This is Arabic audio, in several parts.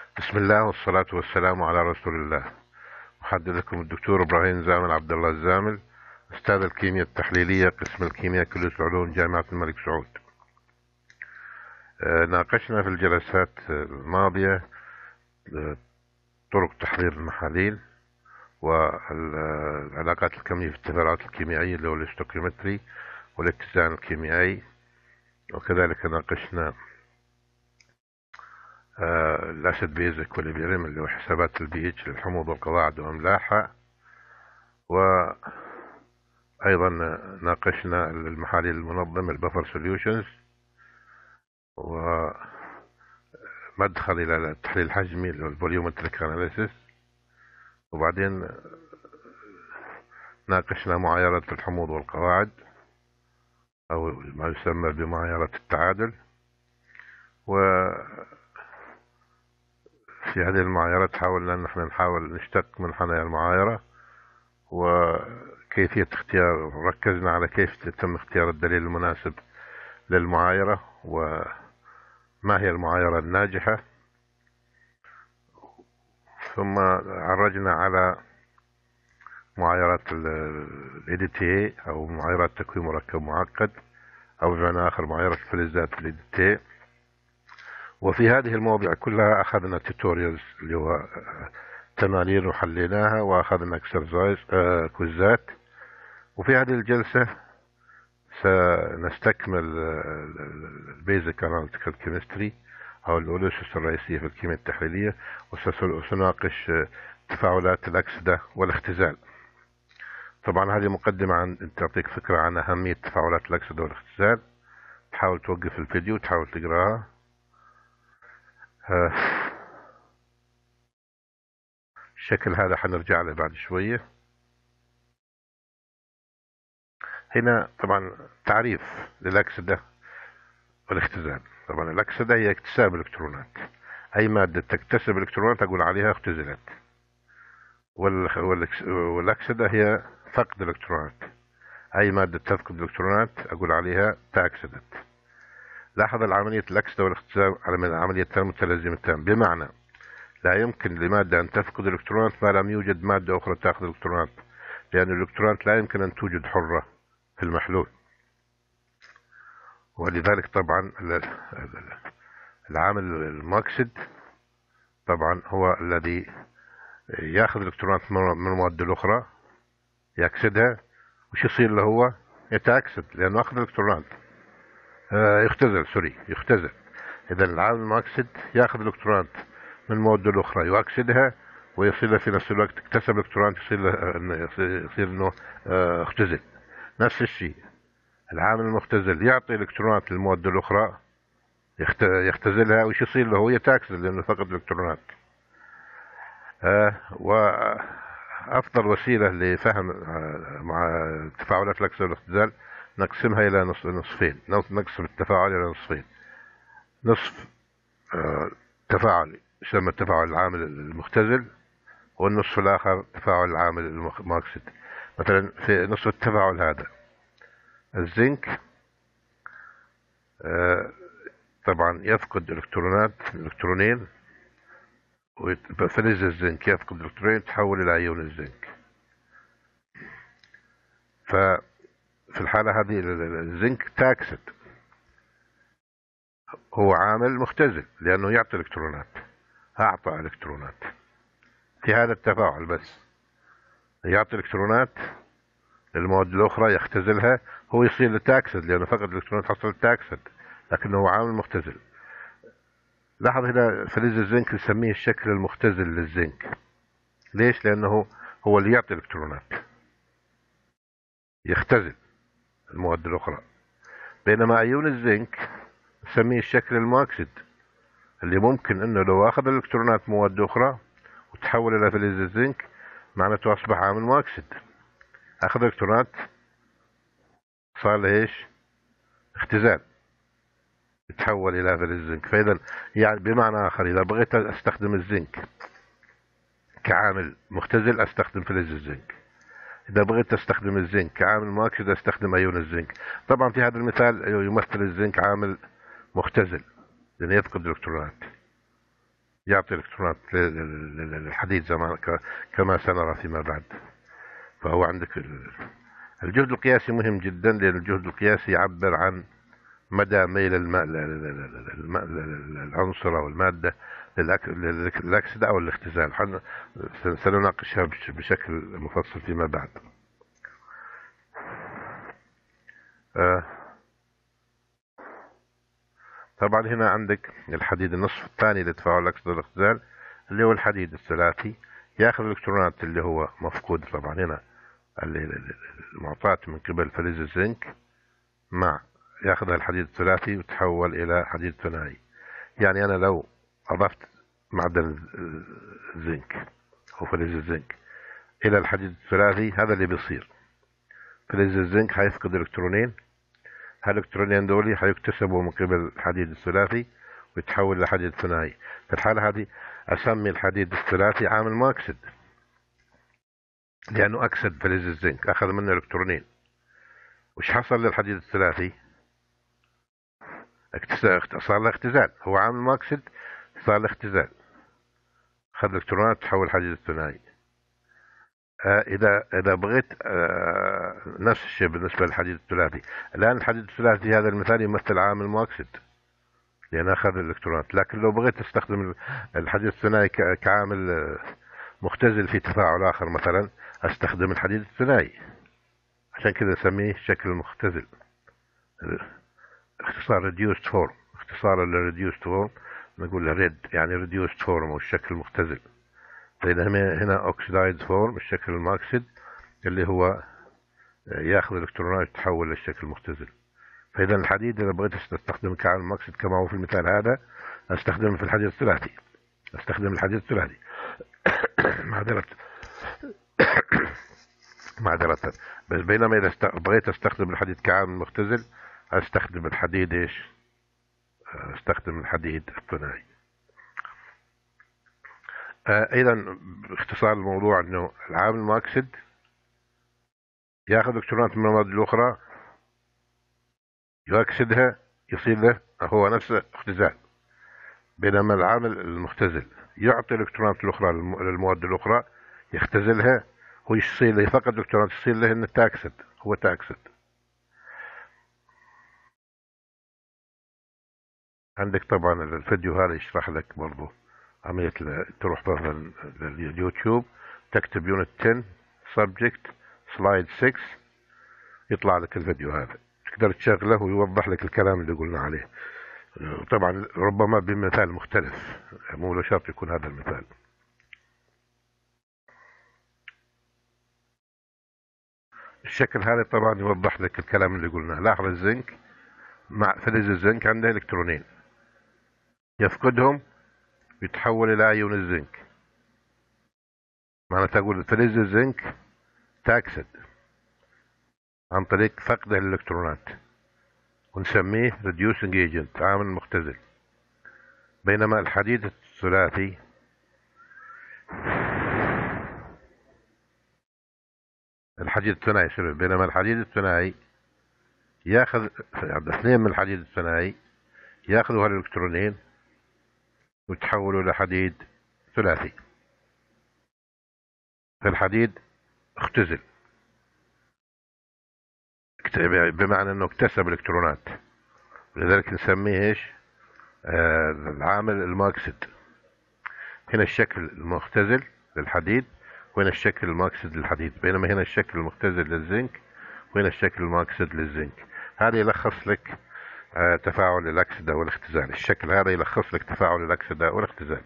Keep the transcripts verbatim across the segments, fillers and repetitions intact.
بسم الله والصلاة والسلام على رسول الله. أحدث لكم الدكتور إبراهيم زامل عبد الله الزامل، أستاذ الكيمياء التحليلية قسم الكيمياء كلية العلوم جامعة الملك سعود. آه، ناقشنا في الجلسات الماضية آه، طرق تحضير المحاليل والعلاقات الكمية في التفاعلات الكيميائية اللي هو الاستوكيومتري والاتزان الكيميائي، وكذلك ناقشنا آه، الأسيد بيز إكوليبريم اللي هو حسابات البي اتش للحموض والقواعد وأملاحها، وأيضا ناقشنا المحاليل المنظمة البفر سوليوشنز ومدخل إلى التحليل الحجمي اللي هو الفوليومتريك أناليسيس، وبعدين ناقشنا معايرة الحموض والقواعد أو ما يسمى بمعايرة التعادل. وفي هذه المعايرات حاولنا أن نحن نحاول نشتق من حنايا المعايرة وكيفية اختيار، ركزنا على كيف يتم اختيار الدليل المناسب للمعايرة وما هي المعايرة الناجحة، ثم عرجنا على معايرات ال إي دي تي إيه أو معايرات تكوين مركب معقد، أو بمعنى آخر معايرة الفلزات ال إي دي تي إيه. وفي هذه المواضيع كلها أخذنا توتوريالز اللي هو تمارين وحليناها، وأخذنا اكسرسايز آه كويزات. وفي هذه الجلسة سنستكمل البيزك اناليتيكال كيمستري أو الأسس الرئيسية في الكيمياء التحليلية، وسنناقش تفاعلات الأكسدة والاختزال. طبعا هذه مقدمة عن تعطيك فكرة عن أهمية تفاعلات الأكسدة والاختزال. تحاول توقف الفيديو وتحاول تقراها. الشكل هذا حنرجع له بعد شوية. هنا طبعا تعريف للأكسدة والاختزال. طبعا الأكسدة هي اكتساب الإلكترونات، أي مادة تكتسب الإلكترونات أقول عليها اختزلت، والأكسدة هي فقد الإلكترونات، أي مادة تفقد الإلكترونات أقول عليها تأكسدت. لاحظ العملية الأكسدة والاختزال على عمليتان متلازمتان، بمعنى لا يمكن لمادة أن تفقد الإلكترونات ما لم يوجد مادة أخرى تأخذ الإلكترونات، لأن الإلكترونات لا يمكن أن توجد حرة في المحلول. ولذلك طبعا العامل المؤكسد طبعا هو الذي ياخذ الإلكترونات من المواد الأخرى يأكسدها، وش يصير له؟ هو يتأكسد لأنه أخذ الإلكترونات، آه يختزل سوري يختزل. إذا العامل المؤكسد ياخذ الإلكترونات من المواد الأخرى يؤكسدها، ويصير له في نفس الوقت اكتسب الإلكترونات، يصير له يصير إنه آه اختزل. نفس الشيء العامل المختزل يعطي الإلكترونات للمواد الأخرى يختزلها، وش يصير له؟ هو يتأكسد لأنه فقد الإلكترونات. آه وأفضل وسيلة لفهم آه مع تفاعلات الأكسدة والاختزال نقسمها إلى نصف نصفين، نقسم التفاعل إلى نصفين. نصف آه تفاعل يسمى التفاعل العامل المختزل، والنصف الآخر تفاعل العامل المؤكسد. مثلا في نصف التفاعل هذا الزنك آه طبعا يفقد الكترونات الكترونين، فلز الزنك يفقد الكترونين تحول الى ايون الزنك. ففي الحالة هذه الزنك تاكسد، هو عامل مختزل لانه يعطي الكترونات، اعطى الكترونات في هذا التفاعل، بس يعطي الكترونات للمواد الاخرى يختزلها، هو يصير تاكسد لانه فقد الكترونات حصل تاكسد، لكنه هو عامل مختزل. لاحظ هنا فلز الزنك نسميه الشكل المختزل للزنك. ليش؟ لأنه هو اللي يعطي الإلكترونات، يختزل المواد الأخرى. بينما أيون الزنك نسميه الشكل المؤكسد، اللي ممكن أنه لو أخذ الإلكترونات مواد أخرى وتحول إلى فلز الزنك معناته أصبح عامل مؤكسد، أخذ الإلكترونات صار له إيش؟ اختزال، يتحول إلى فلز الزنك. فإذا يعني بمعنى آخر إذا بغيت أستخدم الزنك كعامل مختزل أستخدم فلز الزنك، إذا بغيت أستخدم الزنك كعامل مؤكسد أستخدم أيون الزنك. طبعا في هذا المثال يمثل الزنك عامل مختزل لأنه يفقد الإلكترونات، يعطي الكترونات للحديد زي ما كما سنرى فيما بعد. فهو عندك الجهد القياسي مهم جدا، لأن الجهد القياسي يعبر عن مدى ميل الماء العنصر أو المادة للأكسدة أو الاختزال. سنناقشها بشكل مفصل فيما بعد. آه طبعا هنا عندك الحديد النصف الثاني لتفاعل الأكسدة والاختزال اللي هو الحديد الثلاثي، ياخذ الإلكترونات اللي هو مفقود طبعا هنا المعطاة من قبل فلز الزنك، مع ياخذ الحديد الثلاثي وتحول إلى حديد ثنائي. يعني أنا لو أضفت معدن الزنك أو فلز الزنك إلى الحديد الثلاثي، هذا اللي بيصير. فلز الزنك هيفقد إلكترونين، هالإلكترونين دولي هيكتسبوا من قبل الحديد الثلاثي ويتحول إلى حديد ثنائي. في الحالة هذه أسمي الحديد الثلاثي عامل مؤكسد، لأنه أكسد فلز الزنك، أخذ منه إلكترونين. وش حصل للحديد الثلاثي؟ صار له اختزال، هو عامل مؤكسد صار له اختزال، أخذ إلكترونات تحول حديد الثنائي. آه إذا إذا بغيت آه نفس الشيء بالنسبة للحديد الثلاثي. الآن الحديد الثلاثي هذا المثال يمثل عامل مؤكسد لأن أخذ الإلكترونات، لكن لو بغيت تستخدم الحديد الثنائي كعامل مختزل في تفاعل آخر مثلا، أستخدم الحديد الثنائي، عشان كذا نسميه شكل مختزل، اختصار reduced form، اختصار ل reduced form نقول له ريد، يعني reduced form أو الشكل المختزل. فإذا هنا oxidized form الشكل المؤكسد اللي هو ياخذ الإلكترونات يتحول للشكل المختزل. فإذا الحديد إذا بغيت استخدم كعامل مؤكسد كما هو في المثال هذا، أستخدمه في الحديد الثلاثي، أستخدم الحديد الثلاثي معذرة معذرة بس. بينما إذا بغيت أستخدم الحديد كعامل مختزل، أستخدم الحديد إيش؟ أستخدم الحديد الثنائي. أيضا باختصار الموضوع أنه العامل المؤكسد يأخذ إلكترونات من المواد الأخرى يؤكسدها، يصير له هو نفسه اختزال. بينما العامل المختزل يعطي الإلكترونات الأخرى للمواد الأخرى يختزلها، هو يصير له فقد إلكترونات، يصير له إنه تأكسد، هو تأكسد. عندك طبعا الفيديو هذا يشرح لك برضو عملية، تروح مثلا لليوتيوب تكتب يونت عشرة subject slide ستة يطلع لك الفيديو هذا، تقدر تشغله ويوضح لك الكلام اللي قلنا عليه. طبعا ربما بمثال مختلف، مو له شرط يكون هذا المثال. الشكل هذا طبعا يوضح لك الكلام اللي قلناه. لاحظ الزنك مع فلز الزنك عنده الكترونين، يفقدهم يتحول الى ايون الزنك، معناته اقول فلز الزنك تاكسد عن طريق فقده للالكترونات، ونسميه reducing agent عامل مختزل. بينما الحديد الثلاثي الحديد الثنائي سوري بينما الحديد الثنائي ياخذ اثنين من الحديد الثنائي، ياخذوا هالالكترونين وتحولوا الى حديد ثلاثي. فالحديد اختزل بمعنى انه اكتسب الكترونات، ولذلك نسميه ايش؟ آه العامل المؤكسد. هنا الشكل المختزل للحديد، وهنا الشكل المؤكسد للحديد. بينما هنا الشكل المختزل للزنك، وهنا الشكل المؤكسد للزنك. هذا يلخص لك آه تفاعل الأكسدة والاختزال. الشكل هذا يلخص لك تفاعل الأكسدة والاختزال.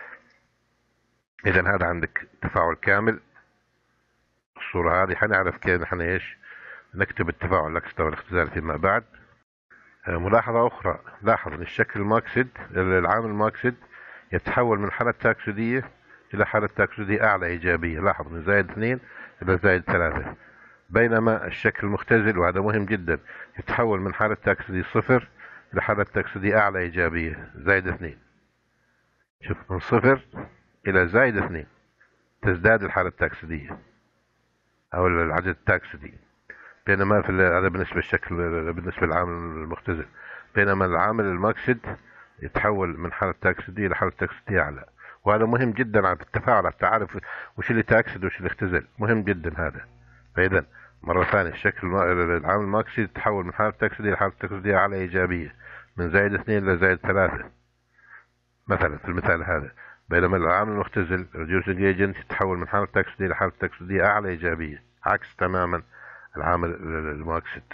إذا هذا عندك تفاعل كامل. الصورة هذه حنعرف كيف نحن ايش نكتب التفاعل الأكسدة والاختزال فيما بعد. آه ملاحظة أخرى، لاحظ أن الشكل المؤكسد العامل المؤكسد يتحول من حالة تأكسدية إلى حالة تأكسدية أعلى إيجابية. لاحظ من زائد اثنين إلى زائد ثلاثة. بينما الشكل المختزل، وهذا مهم جدا، يتحول من حالة تأكسدية صفر إلى حالة تأكسدية أعلى إيجابية زائد اثنين. شوف من صفر إلى زائد اثنين تزداد الحالة التأكسدية أو العدد التأكسدي. بينما في هذا بالنسبة للشكل بالنسبة للعامل المختزل. بينما العامل المؤكسد يتحول من حالة تأكسدية لحالة تأكسدية أعلى. وهذا مهم جدا على التفاعل، حتى تعرف وش اللي تأكسد وش اللي اختزل، مهم جدا هذا. فإذا مرة ثانية الشكل العامل الماكسي يتحول من حالة تأكسدية لحالة تأكسدية أعلى إيجابية، من زائد اثنين لزائد ثلاثة مثلا في المثال هذا. بينما العامل المختزل reducing agent يتحول من حالة تأكسدية لحالة تأكسدية أعلى إيجابية، عكس تماما العامل المؤكسد.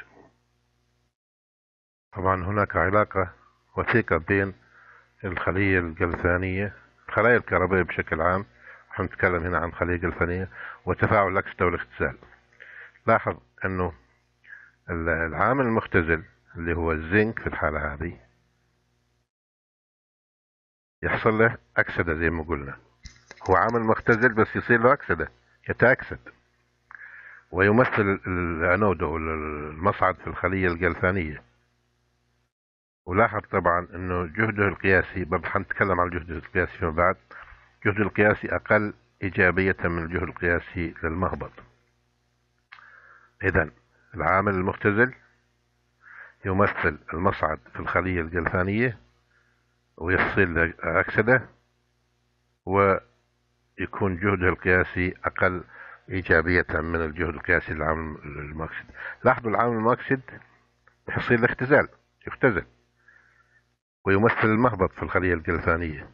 طبعا هناك علاقة وثيقة بين الخلية الجلفانية، الخلايا الكهربائية بشكل عام، نحن نتكلم هنا عن خلية جلفانية، وتفاعل الأكسدة والاختزال. لاحظ أنه العامل المختزل اللي هو الزنك في الحالة هذه يحصل له أكسدة زي ما قلنا، هو عامل مختزل بس يصير له أكسدة، يتأكسد ويمثل الأنود أو المصعد في الخلية الجلفانية. ولاحظ طبعا أنه جهده القياسي، برضه حنتكلم عن الجهد القياسي فيما بعد، جهده القياسي أقل إيجابية من الجهد القياسي للمهبط. إذن العامل المختزل يمثل المصعد في الخلية الجلفانية ويحصل له أكسدة، ويكون جهده القياسي أقل إيجابية من الجهد القياسي للعامل المؤكسد. لاحظوا العامل المؤكسد يحصل له اختزال، يختزل ويمثل المهبط في الخلية الجلفانية،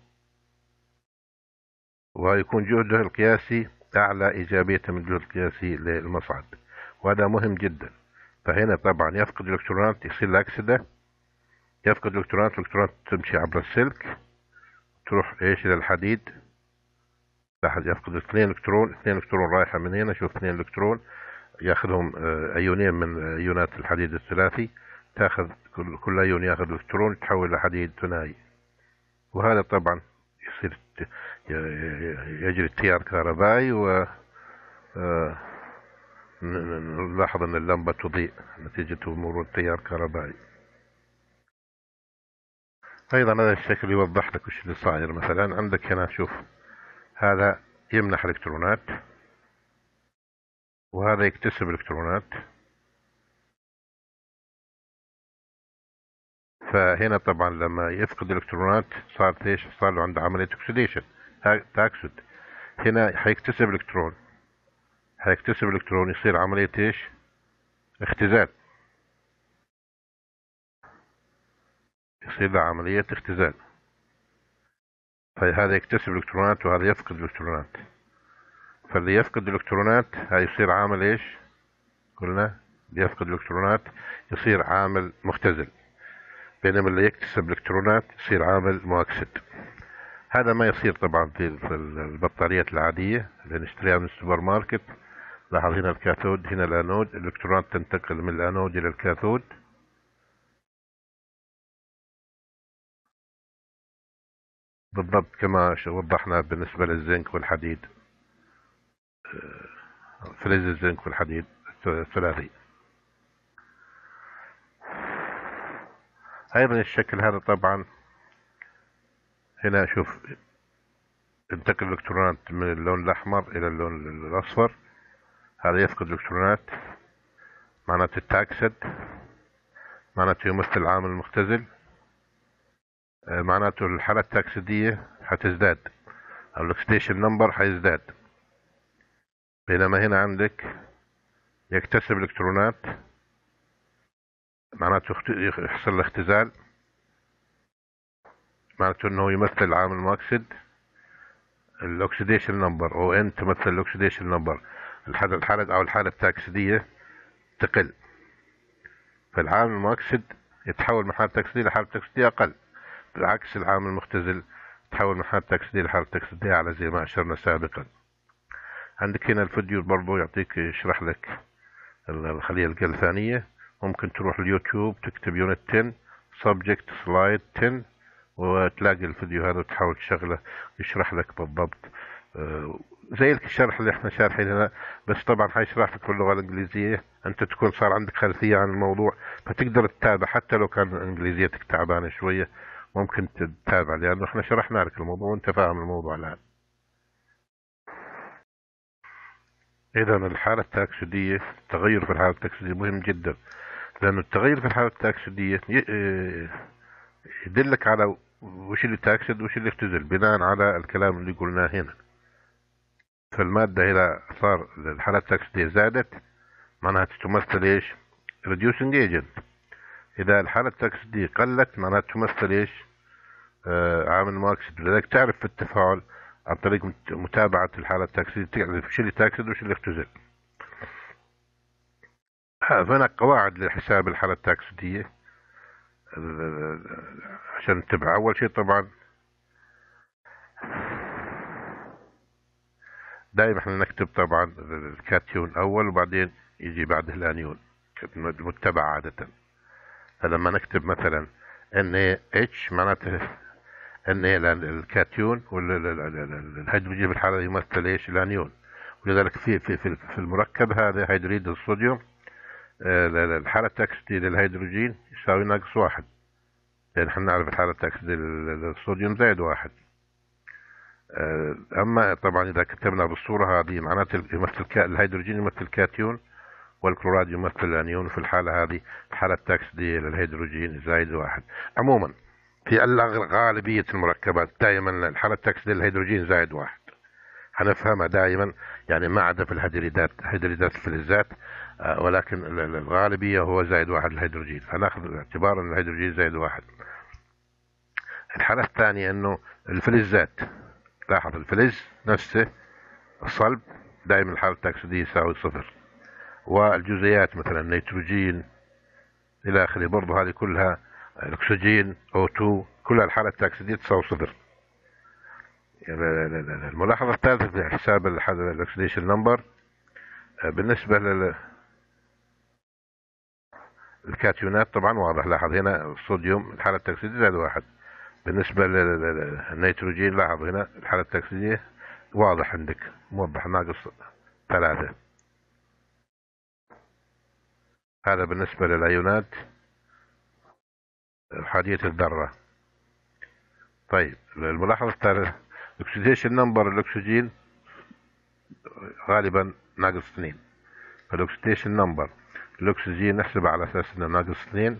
ويكون جهده القياسي أعلى إيجابية من الجهد القياسي للمصعد، وهذا مهم جدا. فهنا طبعا يفقد الإلكترونات، يصير له أكسدة، يفقد الإلكترونات، الإلكترونات تمشي عبر السلك تروح إيش إلى الحديد. لاحظ يفقد اثنين إلكترون، اثنين إلكترون رايحة من هنا، شوف اثنين إلكترون ياخذهم أيونين من أيونات الحديد الثلاثي، تاخذ كل, كل أيون ياخذ إلكترون يتحول إلى حديد ثنائي، وهذا طبعا يصير يجري تيار كهربائي، و نلاحظ أن اللمبة تضيء نتيجة مرور تيار كهربائي. أيضا هذا الشكل يوضح لك وش اللي صاير. مثلا عندك هنا شوف، هذا يمنح الإلكترونات وهذا يكتسب الإلكترونات، فهنا طبعا لما يفقد الإلكترونات صارت ايش؟ صار له عنده عملية أكسيديشن، تأكسد. هنا حيكتسب الإلكترون، حيكتسب الإلكترون يصير عملية ايش؟ اختزال، يصير له عملية اختزال. فهذا يكتسب الإلكترونات وهذا يفقد الإلكترونات، فاللي يفقد الإلكترونات هيصير عامل ايش؟ قلنا يفقد الإلكترونات يصير عامل مختزل، بينما اللي يكتسب الإلكترونات يصير عامل مؤكسد. هذا ما يصير طبعا في البطاريات العادية اللي نشتريها من السوبر ماركت. لاحظ هنا الكاثود، هنا الأنود، الإلكترونات تنتقل من الأنود إلى الكاثود، بالضبط كما وضحنا بالنسبة للزنك والحديد، فلز الزنك والحديد الثلاثي. أيضا الشكل هذا طبعا هنا شوف انتقل الإلكترونات من اللون الأحمر إلى اللون الأصفر، هذا يفقد الإلكترونات معناته التأكسد، معناته يمثل العامل المختزل، معناته الحالة التأكسدية حتزداد، أو الأكسيديشن نمبر حيزداد. بينما هنا عندك يكتسب الإلكترونات معناته يحصل له اختزال، معناته انه يمثل العامل المؤكسد، الاكسيديشن نمبر او ان تمثل الاكسيديشن نمبر، الحالة او الحالة التأكسدية تقل، فالعامل المؤكسد يتحول من حالة تأكسدية لحالة تأكسدية اقل، بالعكس العامل المختزل يتحول من حالة تأكسدية لحالة تأكسدية اعلى زي ما اشرنا سابقا. عندك هنا الفيديو برضو يعطيك يشرح لك الخلية الجلفانية، ممكن تروح اليوتيوب تكتب يونت عشرة سبجكت سلايد عشرة وتلاقي الفيديو هذا وتحاول تشغله يشرح لك بالضبط زي الشرح اللي احنا شارحين هنا، بس طبعا حيشرح لك باللغة الانجليزية، انت تكون صار عندك خلفية عن الموضوع فتقدر تتابع، حتى لو كان انجليزيتك تعبانة شوية ممكن تتابع، لانه احنا شرحنا لك الموضوع وانت فاهم الموضوع الان. اذا الحالة التأكسدية، التغير في الحالة التأكسدية مهم جدا، لأن التغير في الحالة التأكسدية يدلك على وش اللي تأكسد وش اللي اختزل بناء على الكلام اللي قلناه هنا. فالمادة إذا صار الحالة التأكسدية زادت معناها تمثل إيش؟ reducing agent. إذا الحالة التأكسدية قلت معناها تمثل إيش؟ آه عامل مؤكسد. لذلك تعرف في التفاعل عن طريق متابعة الحالة التأكسدية تعرف وش اللي تأكسد وش اللي اختزل. هناك قواعد لحساب الحالة التأكسدية عشان نتبع. أول شيء طبعا دائما احنا نكتب طبعا الكاتيون أول وبعدين يجي بعده الأنيون المتبع عادة. فلما نكتب مثلا NaH معناته ان الكاتيون والهيدروجين في الحالة يمثل ايش؟ الانيون. ولذلك في في في المركب هذا هيدريد الصوديوم الحالة التأكسدية للهيدروجين يساوي ناقص واحد، لأن احنا نعرف الحالة التأكسدية للصوديوم زائد واحد. أما طبعا إذا كتبنا بالصورة هذه معناته يمثل الهيدروجين يمثل الكاتيون والكلوريد يمثل الأنيون. في الحالة هذه الحالة التأكسدية للهيدروجين زائد واحد. عموما في غالبية المركبات دائما الحالة التأكسدية للهيدروجين زائد واحد، هنفهمها دائما يعني ما عدا في الهيدريدات هيدريدات الفلزات، ولكن الغالبية هو زائد واحد الهيدروجين، فناخذ اعتبار ان الهيدروجين زائد واحد. الحالة الثانية انه الفلزات، لاحظ الفلز نفسه الصلب دائما الحالة التأكسدية يساوي صفر، والجزيئات مثلا النيتروجين الى اخره برضه هذه كلها الاكسجين أو اثنين كلها الحالة التأكسدية تساوي صفر. الملاحظة الثالثة في حساب الاكسيديشن نمبر بالنسبة للكاتيونات طبعا واضح. لاحظ هنا الصوديوم الحالة التأكسدية زائد واحد. بالنسبة للنيتروجين لاحظ هنا الحالة التأكسدية واضح عندك موضح ناقص ثلاثة. هذا بالنسبة للأيونات حادية الذرة. طيب الملاحظة الثالثة الاكسيديشن نمبر الأكسجين غالبا ناقص اثنين، فالاكسيديشن نمبر الأكسجين نحسبه على أساس أنه ناقص اثنين.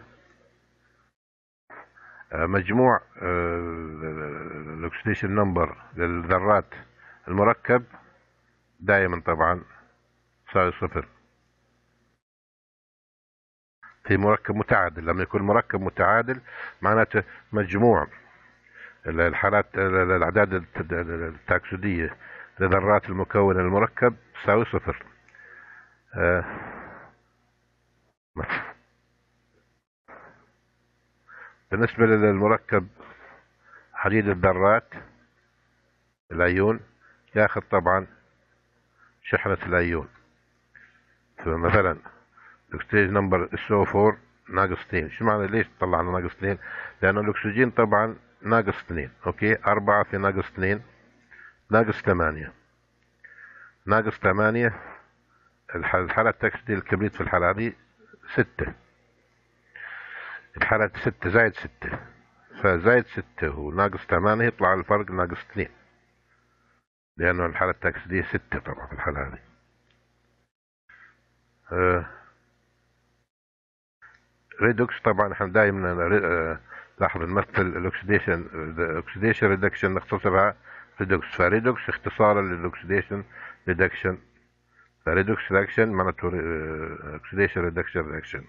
مجموع الاكسيديشن نمبر للذرات المركب دائما طبعا يساوي صفر في مركب متعادل. لما يكون مركب متعادل معناته مجموع الحالات الأعداد التأكسدية لذرات المكون المركب تساوي صفر. آه بالنسبة للمركب حديد الذرات الأيون ياخذ طبعا شحنة الأيون. فمثلا الاكسجين نمبر اس او أربعة ناقص اثنين. شو معنى ليش طلعنا ناقص اثنين؟ لأنه الأكسجين طبعا ناقص اثنين. اوكي أربعة في ناقص اثنين ناقص ثمانية. ناقص ثمانية الحالة التأكسدية للكبريت في الحالة هذه ستة. الحالة ستة زائد ستة، فزائد ستة وناقص ثمانية يطلع الفرق ناقص اثنين، لأنه الحالة التأكسدية ستة طبعا في الحالة هذه. آه ريدوكس طبعا احنا دائما آه لاحظ نمثل الاكسيديشن الاكسيديشن ريدكشن نختصرها ريدوكس. فريدوكس اختصارا للاكسيديشن ريدكشن. فريدوكس ريدكشن معناته اكسيديشن ريدكشن ريدكشن.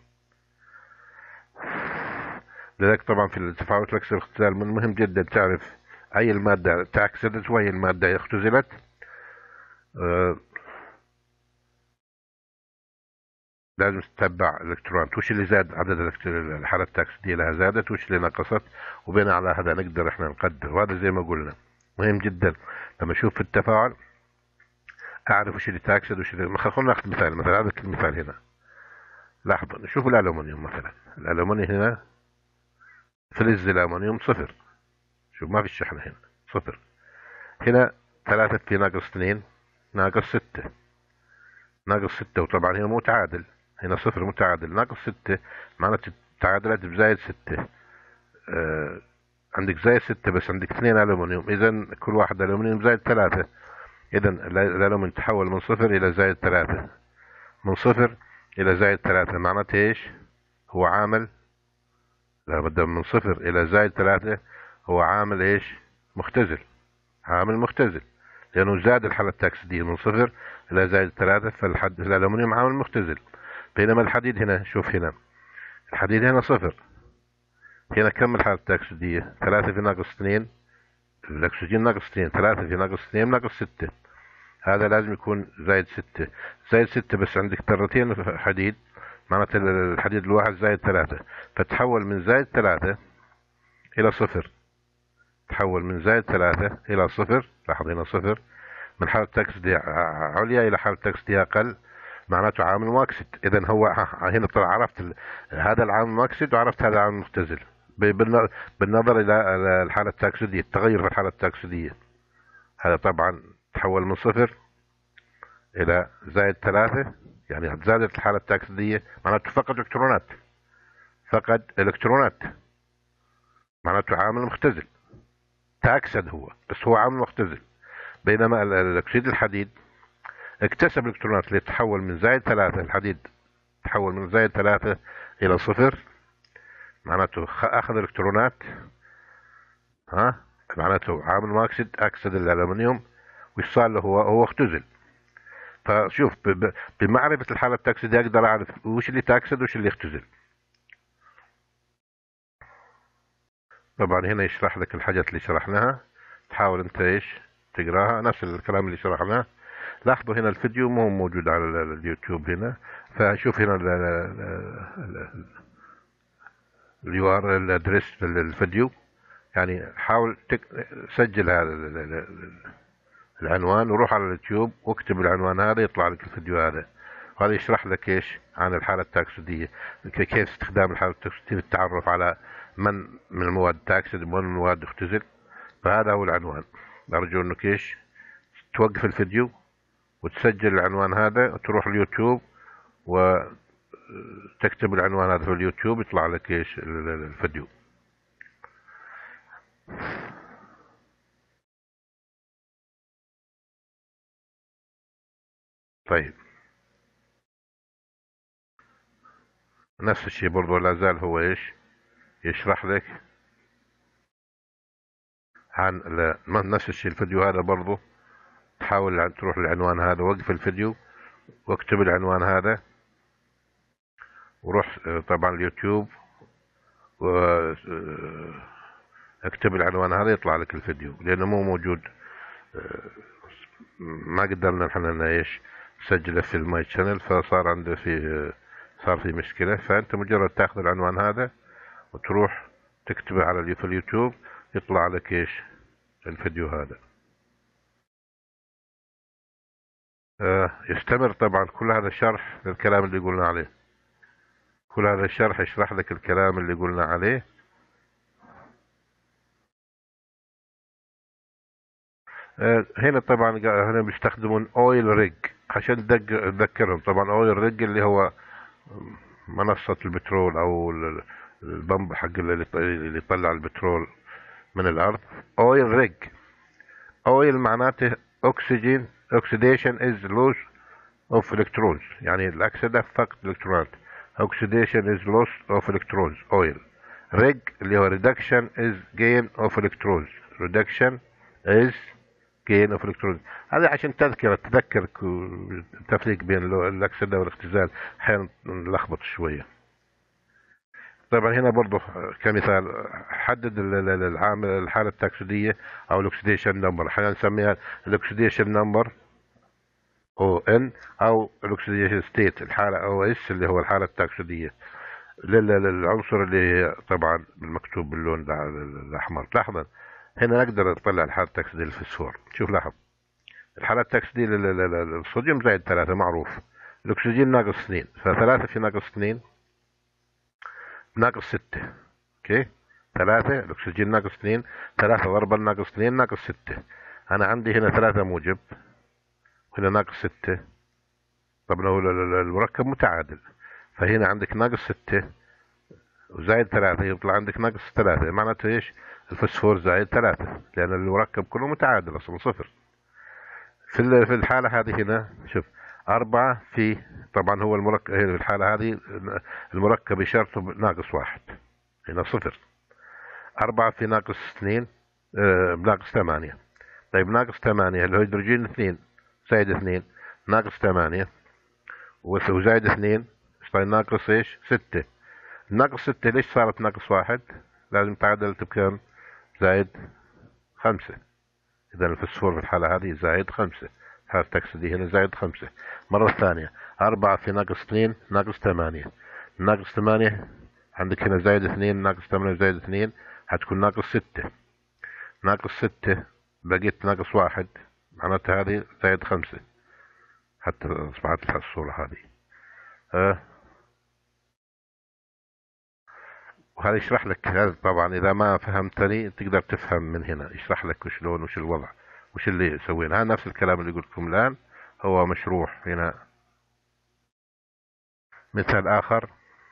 لذلك طبعا في التفاعلات الاكثر اختزال من مهم جدا تعرف اي المادة تأكسدت واي المادة اختزلت. آه لازم تتبع الالكترونات وش اللي زاد عدد الحالة التأكسدية لها زادت وش اللي نقصت، وبناء على هذا نقدر احنا نقدر. وهذا زي ما قلنا مهم جدا لما اشوف في التفاعل اعرف وش اللي تأكسد وش اللي. خلونا ناخذ مثال. مثلا هذا المثال هنا لاحظ نشوف الالومنيوم مثلا. الالومنيوم هنا فلز الالومنيوم صفر. شوف ما في الشحنة هنا صفر. هنا ثلاثة في ناقص اثنين ناقص ستة. ناقص ستة وطبعا هنا متعادل هنا صفر متعادل ناقص ستة معناته تعادلت بزايد ستة. آه عندك زايد ستة بس عندك اثنين ألومنيوم، إذا كل واحد ألومنيوم زايد ثلاثة. إذا الألومنيوم تحول من صفر إلى زايد ثلاثة. من صفر إلى زايد ثلاثة معناته إيش؟ هو عامل لا بدأ من صفر إلى زايد ثلاثة هو عامل ايش؟ مختزل، عامل مختزل، لأنه زاد الحالة التأكسدية من صفر إلى زائد ثلاثة، فالحد الألمنيوم عامل مختزل. بينما الحديد هنا، شوف هنا الحديد هنا صفر، هنا كم الحالة التأكسدية؟ ثلاثة في ناقص اثنين، الأكسجين ناقص اثنين، ثلاثة في ناقص اثنين ناقص ستة، هذا لازم يكون زائد ستة، زائد ستة بس عندك ذرتين حديد، معناته الحديد الواحد زائد ثلاثة، فتحول من زائد ثلاثة إلى صفر، تحول من زائد ثلاثة إلى صفر، لاحظ هنا صفر، من حالة تأكسدية عليا إلى حالة تأكسدية أقل، معناته عامل مؤكسد. إذا هو هنا طلع عرفت هذا العامل المؤكسد وعرفت هذا العامل المختزل بالنظر إلى الحالة التأكسدية، التغير في الحالة التأكسدية. هذا طبعا تحول من صفر إلى زائد ثلاثة، يعني زادت الحالة التأكسدية، معناته فقد إلكترونات، فقد إلكترونات، معناته عامل مختزل، تأكسد هو بس هو عامل مختزل. بينما الأكسيد الحديد اكتسب الإلكترونات اللي تحول من زائد ثلاثة، الحديد تحول من زائد ثلاثة إلى صفر، معناته أخذ إلكترونات، ها معناته عامل مؤكسد، أكسد الألمنيوم، وش صار له؟ هو هو اختزل. فشوف بمعرفة الحالة التأكسدية أقدر أعرف وش اللي تأكسد وش اللي اختزل. طبعا هنا يشرح لك الحاجات اللي شرحناها، تحاول انت ايش تقراها، نفس الكلام اللي شرحناه. لاحظوا هنا الفيديو مو موجود على اليوتيوب هنا، فشوف هنا اليو ار الادريس للفيديو، يعني حاول تسجل هذا العنوان وروح على اليوتيوب واكتب العنوان هذا يطلع لك الفيديو هذا، وهذا يشرح لك ايش عن الحالة التأكسدية، كيف استخدام الحالة التأكسدية للتعرف على من من المواد تأكسد ومن المواد اختزل. فهذا هو العنوان. أرجو انك ايش توقف الفيديو وتسجل العنوان هذا وتروح اليوتيوب وتكتب العنوان هذا في اليوتيوب يطلع لك ايش الفيديو. طيب نفس الشيء برضو لا زال هو ايش يشرح لك عن نفس الشيء الفيديو هذا برضو، تحاول تروح للعنوان هذا، وقف الفيديو واكتب العنوان هذا وروح طبعا اليوتيوب واكتب العنوان هذا يطلع لك الفيديو، لانه مو موجود، ما قدرنا نحن ايش نسجله في الماي شانل، فصار عنده في صار في مشكلة. فانت مجرد تاخذ العنوان هذا وتروح تكتبه على في اليوتيوب يطلع لك ايش الفيديو هذا. آه يستمر طبعا كل هذا الشرح للكلام اللي قلنا عليه، كل هذا الشرح يشرح لك الكلام اللي قلنا عليه. آه هنا طبعا هنا بيستخدمون اويل ريج عشان تذكرهم. طبعا اويل ريج اللي هو منصة البترول او البمب حق اللي يطلع البترول من الارض. اويل ريج، اويل معناته اكسجين، oxidation is loss of electrons، يعني الاكسدة فقد الالكترونات، oxidation is loss of electrons oil. reg اللي هو reduction is gain of electrons، reduction is gain of electrons. هذا عشان تذكر تذكر التفريق بين الاكسدة والاختزال، احيانا نلخبط شوية. طبعا هنا برضو كمثال حدد العامل الحالة التأكسدية او الاكسديشن نمبر، احيانا نسميها الاكسديشن نمبر او ان او الاكسديشن ستيت الحالة او اس اللي هو الحالة التأكسدية للعنصر اللي طبعا المكتوب باللون الاحمر. لاحظ هنا نقدر نطلع الحالة التأكسدية للفسفور. شوف لاحظ الحالة التأكسدية للصوديوم زائد ثلاثة معروف، الاكسجين ناقص اثنين، فثلاثة في ناقص اثنين ناقص ستة. اوكي ثلاثة الاكسجين ناقص اثنين، ثلاثة ضربا ناقص اثنين ناقص ستة. انا عندي هنا ثلاثة موجب وهنا ناقص ستة، طبعا هو المركب متعادل، فهنا عندك ناقص ستة وزائد ثلاثة يطلع عندك ناقص ثلاثة، معناته ايش الفسفور زائد ثلاثة، لان المركب كله متعادل اصلا صفر. في في الحالة هذه هنا شوف أربعة في طبعا هو المركب في الحالة هذه المركب إشارته ناقص واحد، هنا صفر. أربعة في ناقص اثنين آه ناقص ثمانية. طيب ناقص ثمانية الهيدروجين اثنين زائد اثنين ناقص ثمانية وزائد اثنين طيب ناقص ايش؟ ستة. ناقص ستة ليش صارت ناقص واحد؟ لازم تعادلت بكم؟ زائد خمسة. إذا الفسفور في الحالة هذه زائد خمسة، هذا التكسيدي هنا زائد خمسة. مرة ثانية أربعة في ناقص اثنين ناقص ثمانية. ناقص ثمانية عندك هنا زائد اثنين ناقص ثمانية زائد اثنين هتكون ناقص ستة. ناقص ستة بقيت ناقص واحد معناتها هذه زائد خمسة، حتى أصبحت الصورة هذه. أه وهذا يشرح لك. هذا طبعا إذا ما فهمتني تقدر تفهم من هنا، يشرح لك وشلون وش الوضع وش اللي يسوينا. هذا نفس الكلام اللي قلت لكم الآن هو مشروح هنا. مثال آخر،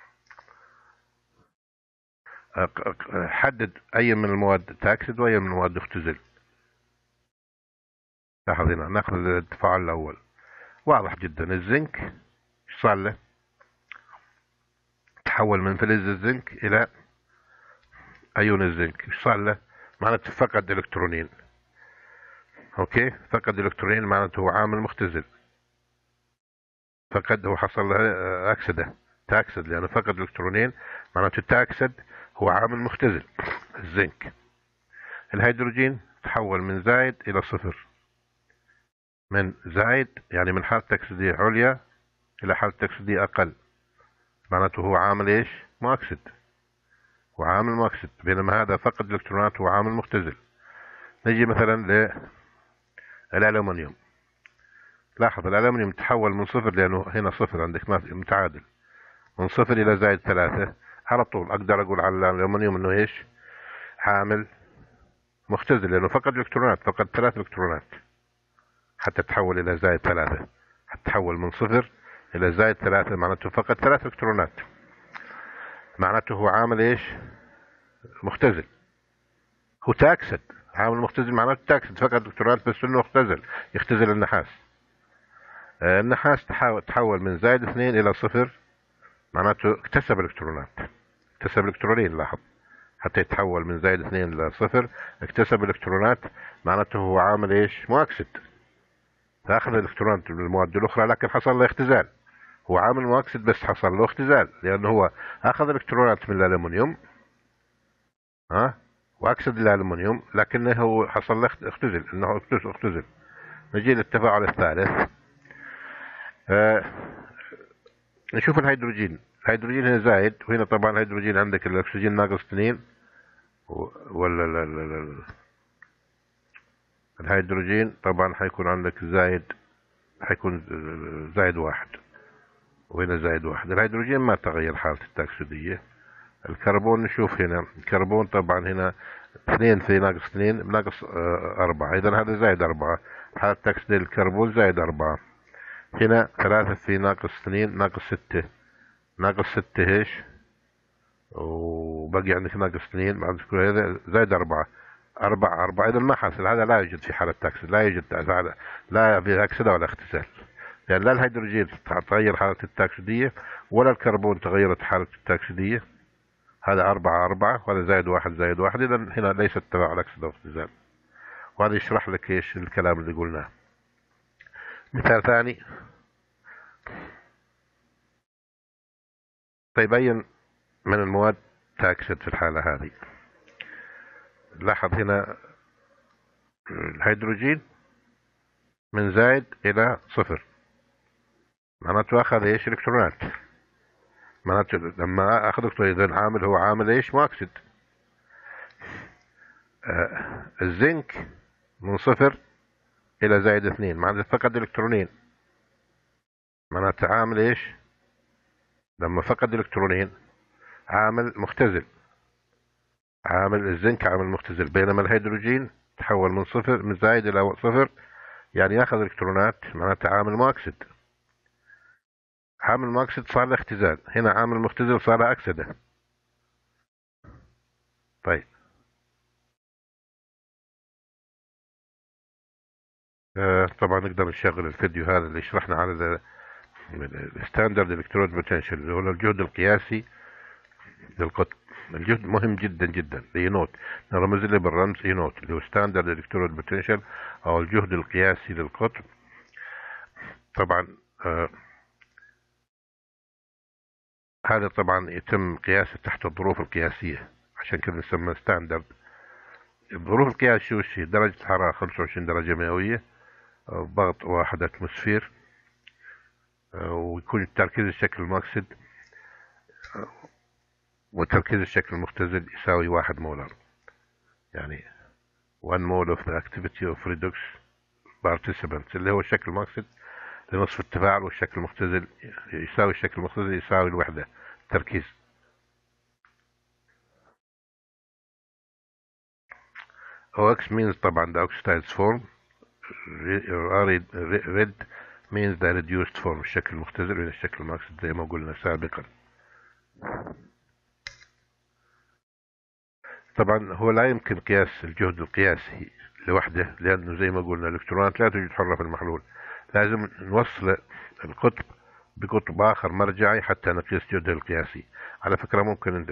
حدد أي من المواد تأكسد وأي من المواد تختزل. لاحظ هنا ناخذ التفاعل الأول واضح جدا. الزنك ايش صار له؟ تحول من فلز الزنك إلى أيون الزنك. ايش صار له؟ معناته فقد إلكترونين. أوكي، فقد إلكترونين معناته هو عامل مختزل. فقد هو حصل له أكسدة تأكسد لأنه فقد إلكترونين معناته تأكسد هو عامل مختزل الزنك. الهيدروجين تحول من زائد إلى صفر. من زائد يعني من حالة تأكسدية عليا إلى حالة تأكسدية أقل، معناته هو عامل إيش؟ مؤكسد. هو عامل مؤكسد، بينما هذا فقد الإلكترونات هو عامل مختزل. نجي مثلا للألمنيوم. لاحظ الألمنيوم تحول من صفر لأنه هنا صفر عندك متعادل، من صفر إلى زائد ثلاثة. على طول أقدر أقول على الألمنيوم إنه إيش؟ عامل مختزل لأنه فقد الإلكترونات، فقد ثلاث إلكترونات حتى تحول إلى زائد ثلاثة. حتى تحول من صفر إلى زائد ثلاثة معناته فقد ثلاث إلكترونات، معناته هو عامل إيش؟ مختزل. هو تأكسد، عامل مختزل معناته تأكسد فقد إلكترونات بس إنه اختزل، يختزل النحاس. آه النحاس تحول, تحول من زائد اثنين إلى صفر معناته اكتسب إلكترونات، اكتسب إلكترونين. لاحظ حتى يتحول من زائد اثنين إلى صفر اكتسب إلكترونات معناته هو عامل إيش؟ مؤكسد. أخذ الإلكترونات من المواد الأخرى لكن حصل له اختزال. هو عامل مؤكسد بس حصل له اختزال لأنه هو أخذ الإلكترونات من الألمنيوم ها وأكسد الألمنيوم لكنه حصل له اختزل، إنه اختزل. نجي للتفاعل الثالث. آه نشوف الهيدروجين. الهيدروجين هنا زائد، وهنا طبعا الهيدروجين عندك الأكسجين ناقص اثنين ولا لا لا لا الهيدروجين طبعا حيكون عندك زائد، حيكون زائد واحد وهنا زائد واحد. الهيدروجين ما تغير حالة التأكسدية. الكربون نشوف هنا الكربون طبعا هنا اثنين في ناقص اثنين ناقص أربعة، إذا هذا زائد أربعة. حالة تأكسدية الكربون زائد أربعة. هنا ثلاثة في ناقص اثنين ناقص ستة، ناقص ستة ايش؟ وبقي عندك ناقص اثنين بعد هذا زائد أربعة. أربعة أربعة إذا ما حصل، هذا لا يوجد في حالة تأكسد، لا يوجد لا في أكسدة ولا اختزال. لأن يعني لا الهيدروجين تغير حالة التأكسدية ولا الكربون تغيرت حالة التأكسدية. هذا أربعة أربعة وهذا زائد واحد زائد واحد، إذا هنا ليس تبع أكسدة واختزال. وهذا يشرح لك إيش الكلام اللي قلناه. مثال ثاني. طيب أي من المواد تأكسد في الحالة هذه؟ لاحظ هنا الهيدروجين من زائد إلى صفر معناته أخذ إيش؟ إلكترونات. معناته لما أخذ إلكترونات إذا عامل هو عامل إيش؟ مؤكسد. آه الزنك من صفر إلى زائد اثنين معناته فقد إلكترونين، معناته عامل إيش؟ لما فقد إلكترونين عامل مختزل. عامل الزنك عامل مختزل، بينما الهيدروجين تحول من صفر من زائد إلى صفر يعني ياخذ إلكترونات معناته عامل مؤكسد. عامل مؤكسد صار له اختزال، هنا عامل مختزل صار له أكسدة. طيب آه طبعا نقدر نشغل الفيديو هذا اللي شرحنا على الستاندرد الكترود بوتنشال اللي هو الجهد القياسي للقطب. الجهد مهم جدا جدا، اي نوت نرمز له بالرمز اي نوت اللي هو ستاندرد الكترود بوتنشال او الجهد القياسي للقطب. طبعا آه هذا طبعا يتم قياسه تحت الظروف القياسيه، عشان كده نسمى ستاندرد. الظروف القياس شو الشيء؟ درجة حرارة خمسة وعشرين درجة مئوية، ضغط واحد اتموسفير، ويكون التركيز الشكل المؤكسد وتركيز الشكل المختزل يساوي واحد مولر، يعني one mole of the activity of redox participants اللي هو الشكل المؤكسد لنصف التفاعل، والشكل المختزل يساوي الشكل المختزل يساوي الوحدة تركيز. O X means طبعا the oxidized form، red means the reduced form الشكل المختزل من الشكل المؤكسد زي ما قلنا سابقا. طبعا هو لا يمكن قياس الجهد القياسي لوحده، لأنه زي ما قلنا الإلكترونات لا توجد حرة في المحلول، لازم نوصل القطب بقطب آخر مرجعي حتى نقيس جهده القياسي. على فكرة ممكن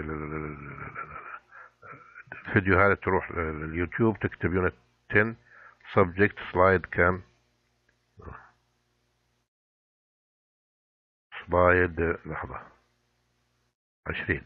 الفيديو هذا تروح لليوتيوب تكتب يونت عشرة subject slide كام سلايد لحظة عشرين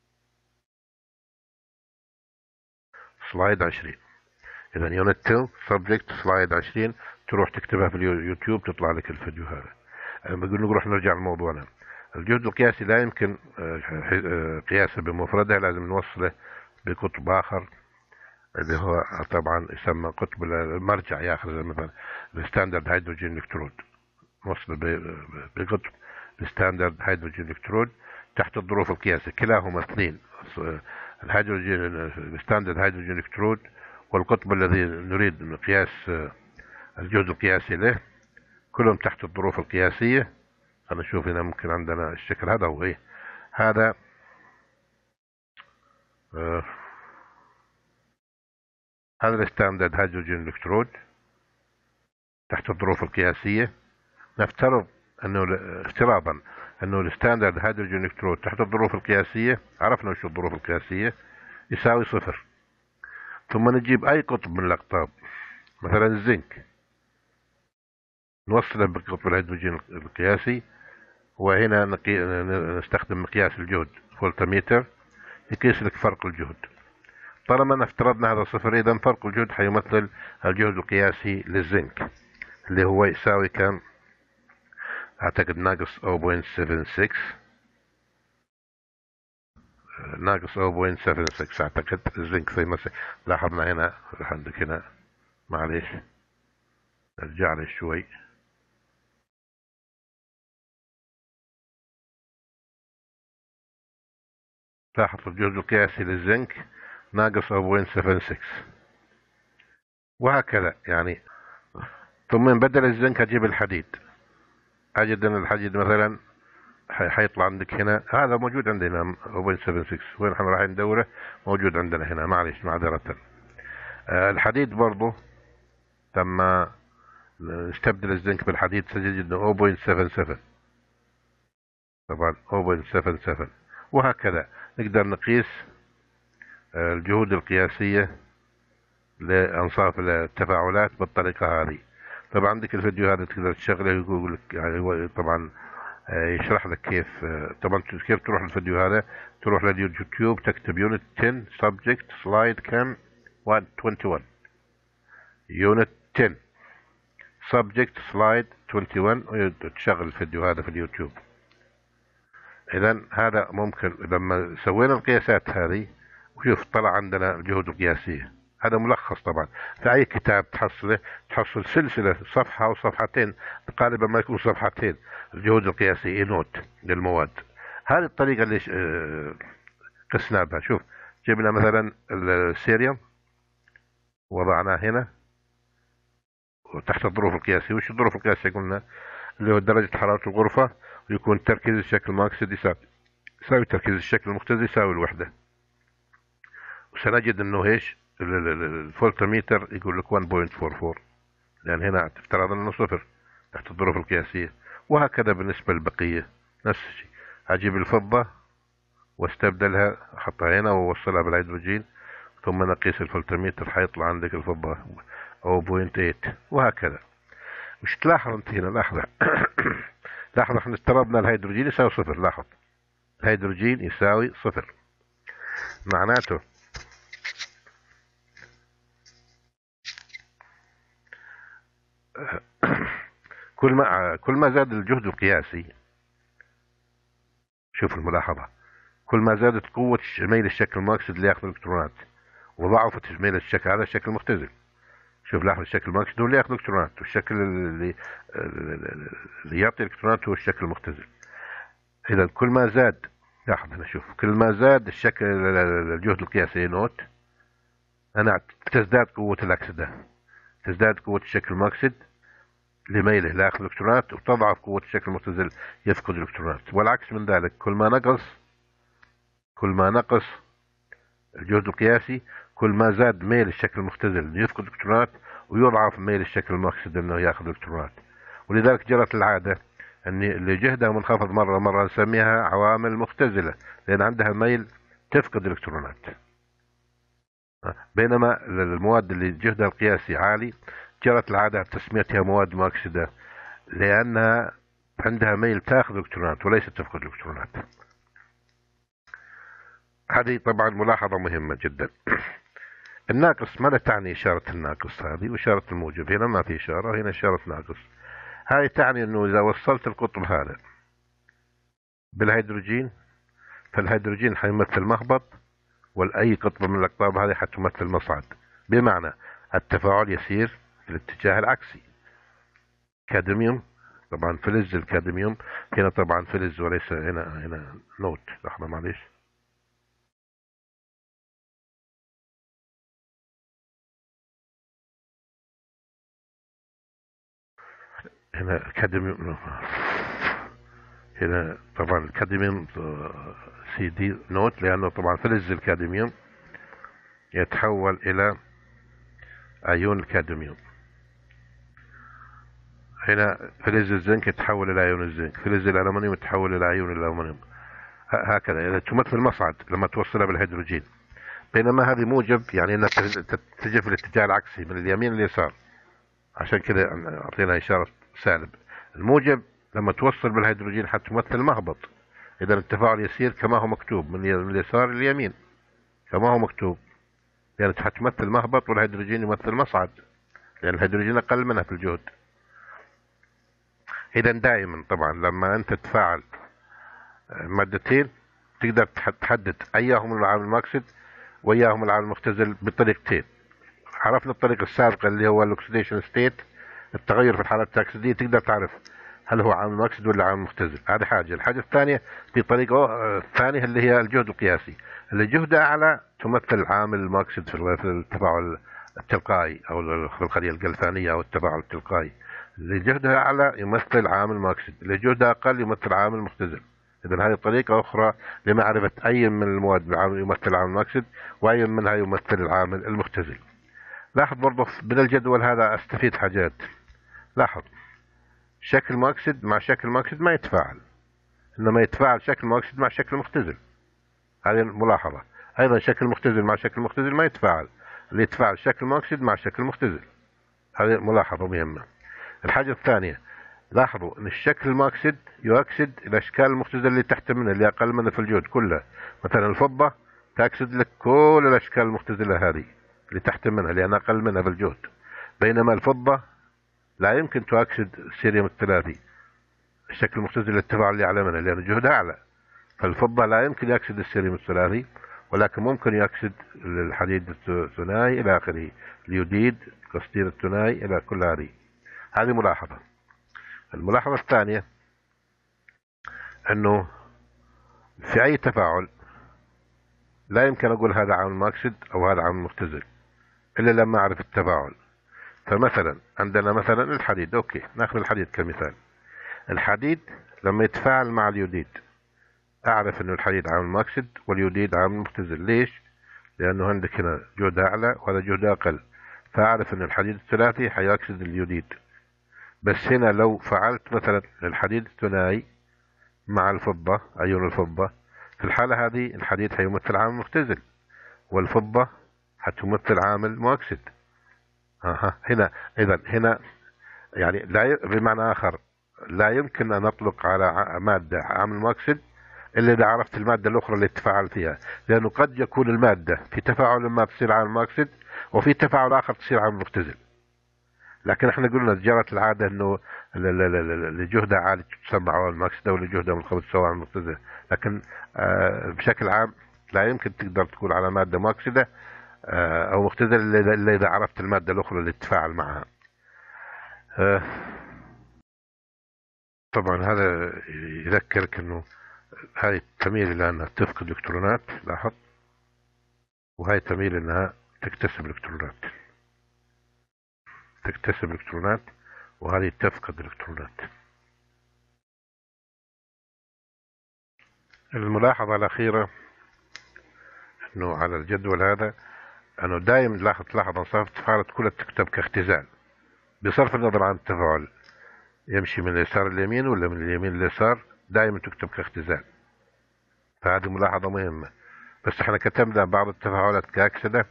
سلايد عشرين. إذا يونت عشرة subject سلايد عشرين تروح تكتبها في اليوتيوب تطلع لك الفيديو هذا. بقول نروح نرجع لموضوعنا. الجهد القياسي لا يمكن قياسه بمفرده، لازم نوصله بقطب آخر اللي هو طبعا يسمى قطب المرجع، ياخذ مثلا الستاندرد هيدروجين الكترود، نوصله بقطب الستاندرد هيدروجين الكترود تحت الظروف القياسية. كلاهما اثنين، الهيدروجين الستاندرد هيدروجين الكترود والقطب الذي نريد قياس الجهد القياسي له، كلهم تحت الظروف القياسية. خلينا نشوف هنا ممكن عندنا الشكل هذا هو ايه. هذا آه هذا الستاندرد هيدروجين الكترود تحت الظروف القياسية. نفترض انه افتراضا انه الستاندرد هيدروجين الكترود تحت الظروف القياسية، عرفنا وش الظروف القياسية، يساوي صفر. ثم نجيب اي قطب من الاقطاب، مثلا الزنك، نوصله بقطب الهيدروجين القياسي، وهنا نستخدم مقياس الجهد فولتميتر يقيس لك فرق الجهد. طالما افترضنا هذا صفر، اذا فرق الجهد حيمثل الجهد القياسي للزنك اللي هو يساوي كم؟ اعتقد ناقص صفر فاصلة سبعة ستة، ناقص صفر فاصلة سبعة ستة اعتقد الزنك زي ما لاحظنا هنا. عندك هنا معليش نرجع له شوي. لاحظ الجهد القياسي للزنك ناقص صفر فاصلة سبعة ستة، وهكذا يعني. ثم من بدل الزنك اجيب الحديد، اجد ان الحديد مثلا حيطلع عندك هنا، هذا موجود عندنا صفر فاصلة سبعة ستة، وين احنا رايحين ندوره؟ موجود عندنا هنا، معليش معذرة. آه الحديد برضو لما نستبدل الزنك بالحديد سنجد انه صفر فاصلة سبعة سبعة، طبعا صفر فاصلة سبعة سبعة، وهكذا نقدر نقيس الجهود القياسية لأنصاف التفاعلات بالطريقة هذه. طبعا عندك الفيديو هذا تقدر تشغله يقول لك يعني طبعا يشرح لك كيف. طبعا كيف تروح للفيديو هذا؟ تروح لليوتيوب تكتب يونت عشرة سبجكت سلايد كام واحد وعشرين، يونت عشرة سبجكت سلايد واحد وعشرين، وتشغل الفيديو هذا في اليوتيوب. اذا هذا ممكن لما سوينا القياسات هذه وشوف طلع عندنا الجهود القياسية. هذا ملخص طبعا في اي كتاب تحصله، تحصل سلسلة صفحة او صفحتين، غالبا ما يكون صفحتين، الجهود القياسية نوت للمواد. هذه الطريقة اللي قسنا بها. شوف جبنا مثلا السيريوم وضعناه هنا وتحت الظروف القياسية. وش الظروف القياسية؟ قلنا اللي هو درجة حرارة الغرفة، ويكون تركيز الشكل المؤكسد يساوي يساوي تركيز الشكل المختزل يساوي الوحدة. وسنجد انه ايش الفولتميتر يقول لك واحد فاصلة أربعة أربعة، لان هنا افترض انه صفر تحت الظروف القياسية. وهكذا بالنسبة للبقية نفس الشيء. اجيب الفضة واستبدلها، حطها هنا ووصلها بالهيدروجين، ثم نقيس الفولتميتر حيطلع عندك الفضة أو بوينت ايت، وهكذا. مش تلاحظ انت هنا، لاحظة لاحظ احنا افترضنا الهيدروجين يساوي صفر. لاحظ الهيدروجين يساوي صفر، معناته كل ما كل ما زاد الجهد القياسي، شوف الملاحظة، كل ما زادت قوة ميل الشكل الماكسد اللي ياخذ الالكترونات، وضعفت ميل الشكل هذا الشكل المختزل. شوف لاحظ الشكل الماكسد هو اللي ياخذ الالكترونات، والشكل اللي اللي يعطي الالكترونات هو الشكل المختزل. إذا كل ما زاد، لاحظ هنا، شوف كل ما زاد الشكل الجهد القياسي نوت، أنا تزداد قوة الأكسدة، تزداد قوة الشكل الماكسد لميله لا ياخذ الالكترونات، وتضعف قوة الشكل المختزل يفقد الالكترونات. والعكس من ذلك، كل ما نقص كل ما نقص الجهد القياسي، كل ما زاد ميل الشكل المختزل يفقد الالكترونات، ويضعف ميل الشكل الماكسد انه ياخذ الالكترونات. ولذلك جرت العادة ان اللي جهدها منخفض مرة مرة نسميها عوامل مختزلة، لان عندها ميل تفقد الالكترونات. بينما المواد اللي جهدها القياسي عالي جرت العادة تسميتها مواد ماكسدة، لأنها عندها ميل تاخذ الكترونات وليست تفقد الكترونات. هذه طبعا ملاحظة مهمة جدا. الناقص، ماذا تعني إشارة الناقص هذه وإشارة الموجب؟ هنا ما في إشارة، هنا إشارة ناقص. هذه تعني أنه إذا وصلت القطب هذا بالهيدروجين، فالهيدروجين حيمثل مهبط، والأي قطب من الأقطاب هذه حتمثل مصعد، بمعنى التفاعل يسير في الاتجاه العكسي. كادميوم، طبعا فلز الكادميوم هنا، طبعا فلز وليس هنا هنا نوت. لحظة معلش، هنا كادميوم، هنا طبعا الكادميوم سي دي نوت، لأنه طبعا فلز الكادميوم يتحول إلى أيون الكادميوم. هنا فلز الزنك يتحول إلى أيون الزنك، فلز الألمنيوم يتحول إلى أيون الألمنيوم، هكذا. إذا تمثل مصعد لما توصلها بالهيدروجين. بينما هذه موجب، يعني انها تتجه في الاتجاه العكسي من اليمين لليسار، عشان كذا اعطينا اشارة سالب. الموجب لما توصل بالهيدروجين حتمثل مهبط، اذا التفاعل يسير كما هو مكتوب من اليسار لليمين كما هو مكتوب، يعني حتمثل مهبط، والهيدروجين يمثل مصعد، لان الهيدروجين اقل منها في الجهد. اذا دائما طبعا لما انت تفاعل مادتين تقدر تحدد اياهم العامل الماكسد وإياهم العامل المختزل بطريقتين. عرفنا الطريقة السابقة اللي هو الأكسيديشن ستيت، التغير في الحالة التأكسيدية، تقدر تعرف هل هو عامل ماكسد ولا عامل مختزل. هذه حاجة. الحاجة الثانية في طريقة ثانية اللي هي الجهد القياسي، اللي جهده أعلى تمثل عامل الماكسد في التفاعل التلقائي أو الخلية الجلفانية أو التفاعل التلقائي. اللي جهده أعلى يمثل عامل ماكسد، اللي جهده أقل يمثل عامل مختزل. إذا هذه طريقة أخرى لمعرفة أي من المواد يمثل العامل الماكسد وأي منها يمثل العامل المختزل. لاحظ برضه من الجدول هذا أستفيد حاجات. لاحظ شكل ماكسد مع شكل ماكسد ما يتفاعل، إنما يتفاعل شكل ماكسد مع شكل مختزل. هذه الملاحظة. أيضا شكل مختزل مع شكل مختزل ما يتفاعل، اللي يتفاعل شكل ماكسد مع شكل مختزل. هذه ملاحظة مهمة. الحاجة الثانية، لاحظوا ان الشكل الماكسد يؤكسد الاشكال المختزله اللي تحت منه، اللي اقل منه في الجهد كلها. مثلا الفضه تاكسد لك كل الاشكال المختزله هذه اللي تحت منها لان اقل منها في الجهد. بينما الفضه لا يمكن تؤكسد السيريوم الثلاثي، الشكل المختزل للتفاعل اللي اعلى منها لان جهدها اعلى. فالفضه لا يمكن يؤكسد السيريوم الثلاثي، ولكن ممكن يؤكسد الحديد الثنائي الى اخره، اليوديد، القصدير الثنائي، الى كل هذه. هذه ملاحظه. الملاحظة الثانية انه في اي تفاعل لا يمكن اقول هذا عامل ماكسد او هذا عامل مختزل الا لما اعرف التفاعل. فمثلا عندنا مثلا الحديد، اوكي ناخذ الحديد كمثال. الحديد لما يتفاعل مع اليوديد اعرف انه الحديد عامل ماكسد واليوديد عامل مختزل. ليش؟ لانه عندك هنا جهد اعلى وهذا جهد اقل، فاعرف ان الحديد الثلاثي حيؤكسد اليوديد. بس هنا لو فعلت مثلا الحديد الثنائي مع الفضة، أيون الفضة، في الحالة هذه الحديد هيمثل عامل مختزل، والفضة هتمثل عامل مؤكسد. اها هنا اذا هنا يعني لا ي... بمعنى اخر لا يمكن ان نطلق على مادة عامل مؤكسد الا اذا عرفت المادة الاخرى اللي تتفاعل فيها، لانه قد يكون المادة في تفاعل ما تصير عامل مؤكسد، وفي تفاعل اخر تصير عامل مختزل. لكن احنا قلنا جرت العادة انه اللي جهدها عالي تسمى عوامل مؤكسدة، واللي جهدها منخفض تسمى عوامل مختزلة. لكن آه بشكل عام لا يمكن تقدر تقول على مادة مؤكسدة آه او مختزلة الا اذا عرفت المادة الاخرى اللي تتفاعل معها. آه طبعا هذا يذكرك انه هاي تميل الى انها تفقد الكترونات، لاحظ، وهاي تميل انها تكتسب الكترونات، تكتسب الكترونات، وهذه تفقد الالكترونات. الملاحظة الأخيرة أنه على الجدول هذا أنه دائما تلاحظ تلاحظ أنصاف التفاعلات كلها تكتب كاختزال، بصرف النظر عن التفاعل يمشي من اليسار لليمين ولا من اليمين لليسار، دائما تكتب كاختزال. فهذه ملاحظة مهمة. بس احنا كتبنا بعض التفاعلات كأكسدة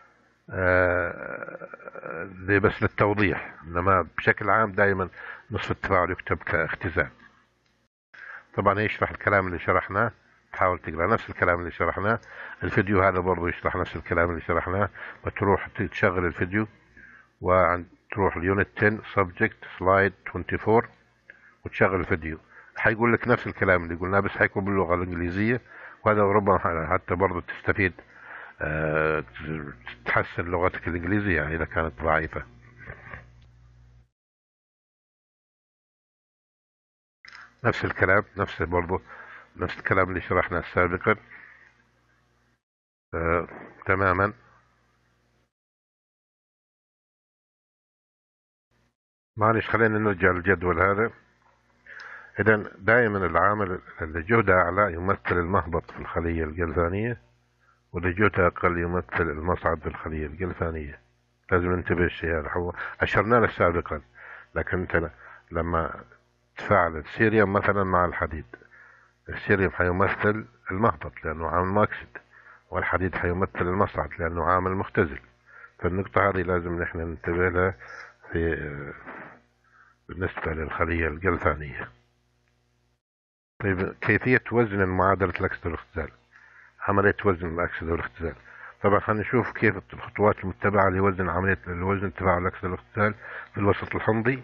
آه بس للتوضيح، إنما بشكل عام دائما نصف التفاعل يكتب كاختزال. طبعا يشرح الكلام اللي شرحناه، تحاول تقرأ نفس الكلام اللي شرحناه. الفيديو هذا برضو يشرح نفس الكلام اللي شرحناه، بتروح تشغل الفيديو وتروح اليونت عشرة subject slide أربعة وعشرين وتشغل الفيديو، حيقول لك نفس الكلام اللي قلناه بس حيكون باللغة الإنجليزية، وهذا ربما حتى برضو تستفيد أه تحسن لغتك الإنجليزية إذا كانت ضعيفة. نفس الكلام نفس برضو نفس الكلام اللي شرحناه سابقا آه، تماما. معلش خلينا نرجع للجدول هذا. إذا دائما العامل اللي جهده أعلى يمثل المهبط في الخلية الجلفانية، واللي جهده أقل يمثل المصعد في الخلية الجلفانية. لازم ننتبه الشيء هذا، هو أشرنا له سابقا. لكن أنت لما تفاعل السيريوم مثلا مع الحديد، السيريوم حيمثل المهبط لأنه عامل مؤكسد، والحديد حيمثل المصعد لأنه عامل مختزل. فالنقطة هذه لازم نحن ننتبه لها في بالنسبة للخلية الجلفانية. طيب كيفية وزن معادلة الأكسدة والاختزال، عملية وزن الأكسدة والاختزال. طبعا خلينا كيف الخطوات المتبعة لوزن عملية لوزن تفاعل الأكسدة والاختزال في الوسط الحمضي.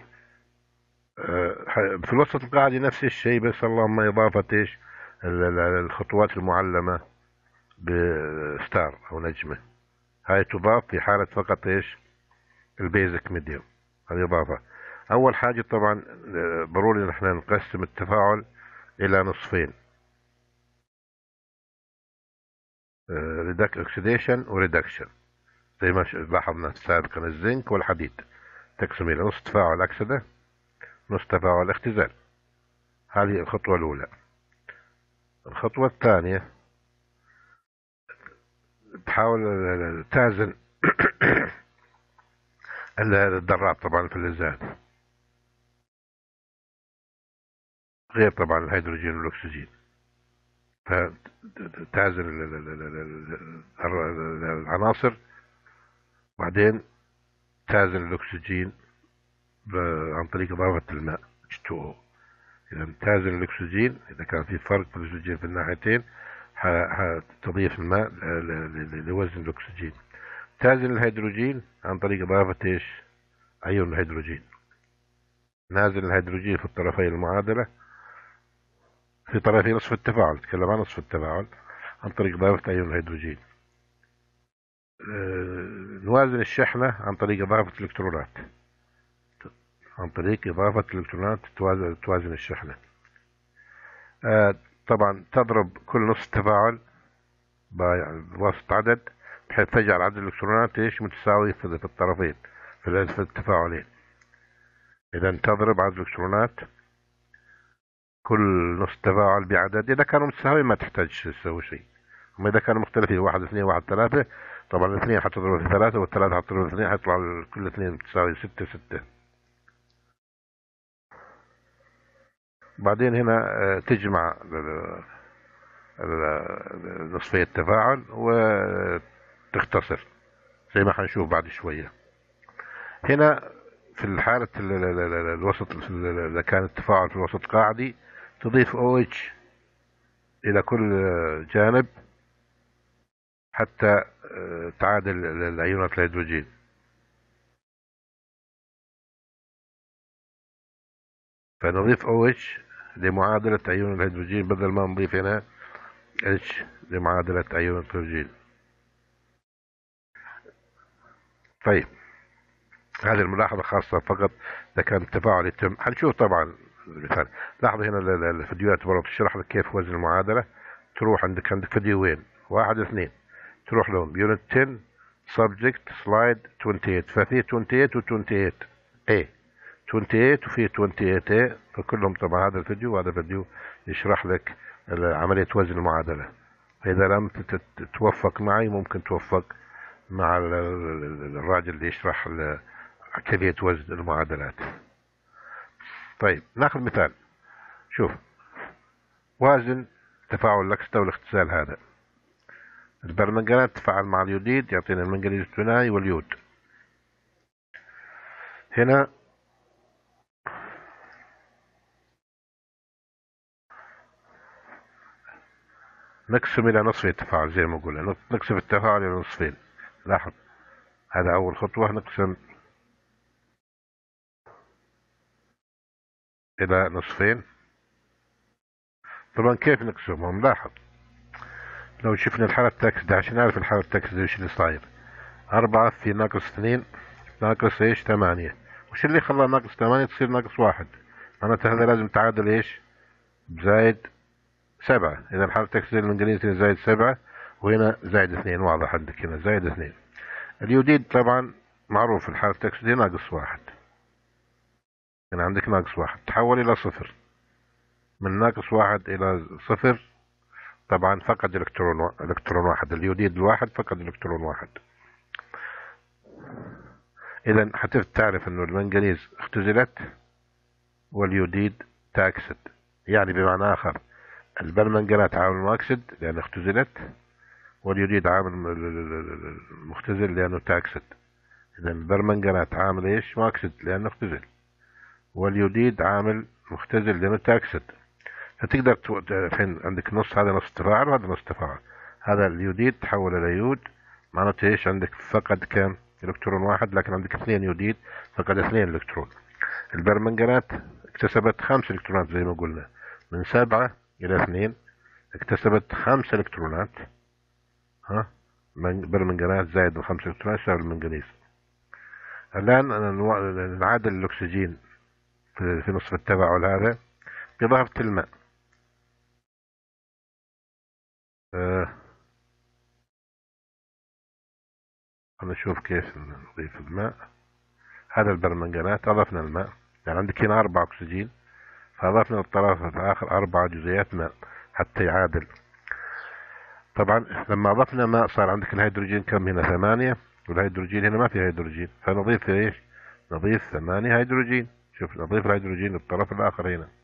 في الوسط القاعدي نفس الشيء، بس اللهم إضافة إيش الخطوات المعلمة بستار أو نجمة، هاي تضاف في حالة فقط إيش البيزك ميديوم. هذه إضافة. أول حاجة طبعا ضروري نحن نقسم التفاعل إلى نصفين، ريدك اوكسيديشن وريدكشن، زي ما لاحظنا سابقا الزنك والحديد تقسم إلى نص تفاعل أكسدة نص تفاعل اختزال. هذه الخطوة الأولى. الخطوة الثانية تحاول تازن الذرات طبعا في الفلزات، غير طبعا الهيدروجين والأكسجين، فتعزل العناصر، بعدين تعزل الأكسجين عن طريق إضافة الماء إتش تو أو. إذا تعزل الأكسجين، إذا كان في فرق في الأكسجين في الناحيتين هتضيف الماء لوزن الأكسجين. تعزل الهيدروجين عن طريق إضافة إيش أيون الهيدروجين. نازل الهيدروجين في الطرفي المعادلة، في طرفي نصف التفاعل، تكلم عن نصف التفاعل عن طريق إضافة أيون الهيدروجين. أه نوازن الشحنة عن طريق إضافة الإلكترونات، عن طريق إضافة الإلكترونات توازن, توازن الشحنة. أه طبعا تضرب كل نصف تفاعل بواسط عدد بحيث تجعل عدد الإلكترونات إيش متساوي في الطرفين في التفاعلين. إذا تضرب عدد الإلكترونات كل نص تفاعل بعدد، إذا كانوا متساويين ما تحتاج تسوي شيء، أما إذا كانوا مختلفين واحد اثنين واحد ثلاثة، طبعا الاثنين حتضرب في ثلاثة والثلاثة حتضرب في اثنين، حيطلع كل اثنين متساوي ستة ستة. بعدين هنا تجمع نصفي التفاعل وتختصر زي ما حنشوف بعد شوية. هنا في الحالة الوسط إذا كان التفاعل في الوسط قاعدي تضيف OH إلى كل جانب حتى تعادل الأيونات الهيدروجين. فنضيف OH لمعادلة أيون الهيدروجين بدل ما نضيف هنا H لمعادلة أيون الهيدروجين. طيب هذه الملاحظة خاصة فقط إذا كان التفاعل يتم. حنشوف طبعا المثال. لاحظوا هنا الفيديوهات برضه تشرح لك كيف وزن المعادلة. تروح عندك عندك فيديوين واحد اثنين تروح لهم يونت عشرة سبجكت سلايد ثمانية وعشرين ففي ثمانية وعشرين و ثمانية وعشرين A ثمانية وعشرين وفي ثمانية وعشرين A فكلهم طبعا هذا الفيديو وهذا الفيديو يشرح لك عملية وزن المعادلة. فإذا لم تتوفق معي ممكن توفق مع الراجل اللي يشرح كيفية وزن المعادلات. طيب ناخذ مثال. شوف وازن تفاعل الأكسدة والاختزال. هذا البرمنجانات تفاعل مع اليوديد يعطينا المنجنيز الثنائي واليود. هنا نقسم إلى نصفي التفاعل زي ما قلنا، نقسم التفاعل إلى نصفين. لاحظ هذا أول خطوة، نقسم إلى نصفين. طبعا كيف نقسمهم؟ لاحظ لو شفنا الحالة التاكسدة عشان نعرف الحالة التاكسدة وش اللي صاير. أربعة في ناقص اثنين ناقص إيش؟ ثمانية. وش اللي خلى ناقص ثمانية تصير ناقص واحد؟ معناته هذا لازم تعادل إيش؟ بزايد سبعة. إذا الحالة التاكسدة الإنجليزي زايد سبعة وهنا زايد اثنين. واضح عندك هنا زايد اثنين. اليوديد طبعا معروف الحالة التاكسدة ناقص واحد. هنا عندك ناقص واحد تحول إلى صفر. من ناقص واحد إلى صفر طبعا فقد إلكترون إلكترون واحد. اليوديد الواحد فقد إلكترون واحد. إذا حتعرف إنه المنجنيز اختزلت واليوديد تأكسد. يعني بمعنى آخر البرمنجانات عامل مؤكسد لأنه اختزلت، واليوديد عامل مختزل لأنه تأكسد. إذا البرمنجانات عامل إيش؟ مؤكسد لأنه اختزل، واليوديد عامل مختزل لأنه تأكسد. فتقدر فين عندك نص، هذا نص تفاعل وهذا نص تفاعل. هذا اليوديد تحول إلى يود، معناته إيش؟ عندك فقد كم؟ إلكترون واحد، لكن عندك اثنين يوديد فقد اثنين إلكترون. البرمنجانات اكتسبت خمس إلكترونات زي ما قلنا، من سبعة إلى اثنين اكتسبت خمس إلكترونات. ها برمنجانات زائد الخمس إلكترونات يساوي المنجنيز. الآن نعادل الأكسجين في نصف التفاعل هذا بإضافة الماء. آه. نشوف كيف نضيف الماء. هذا البرمنجانات أضفنا الماء، يعني عندك هنا أربعة أكسجين فأضفنا للطرف الآخر أربعة جزيئات ماء حتى يعادل. طبعا لما أضفنا ماء صار عندك الهيدروجين كم هنا؟ ثمانية، والهيدروجين هنا ما في هيدروجين، فنضيف إيش؟ نضيف ثمانية هيدروجين. شوف نضيف الهيدروجين للطرف الآخر. هنا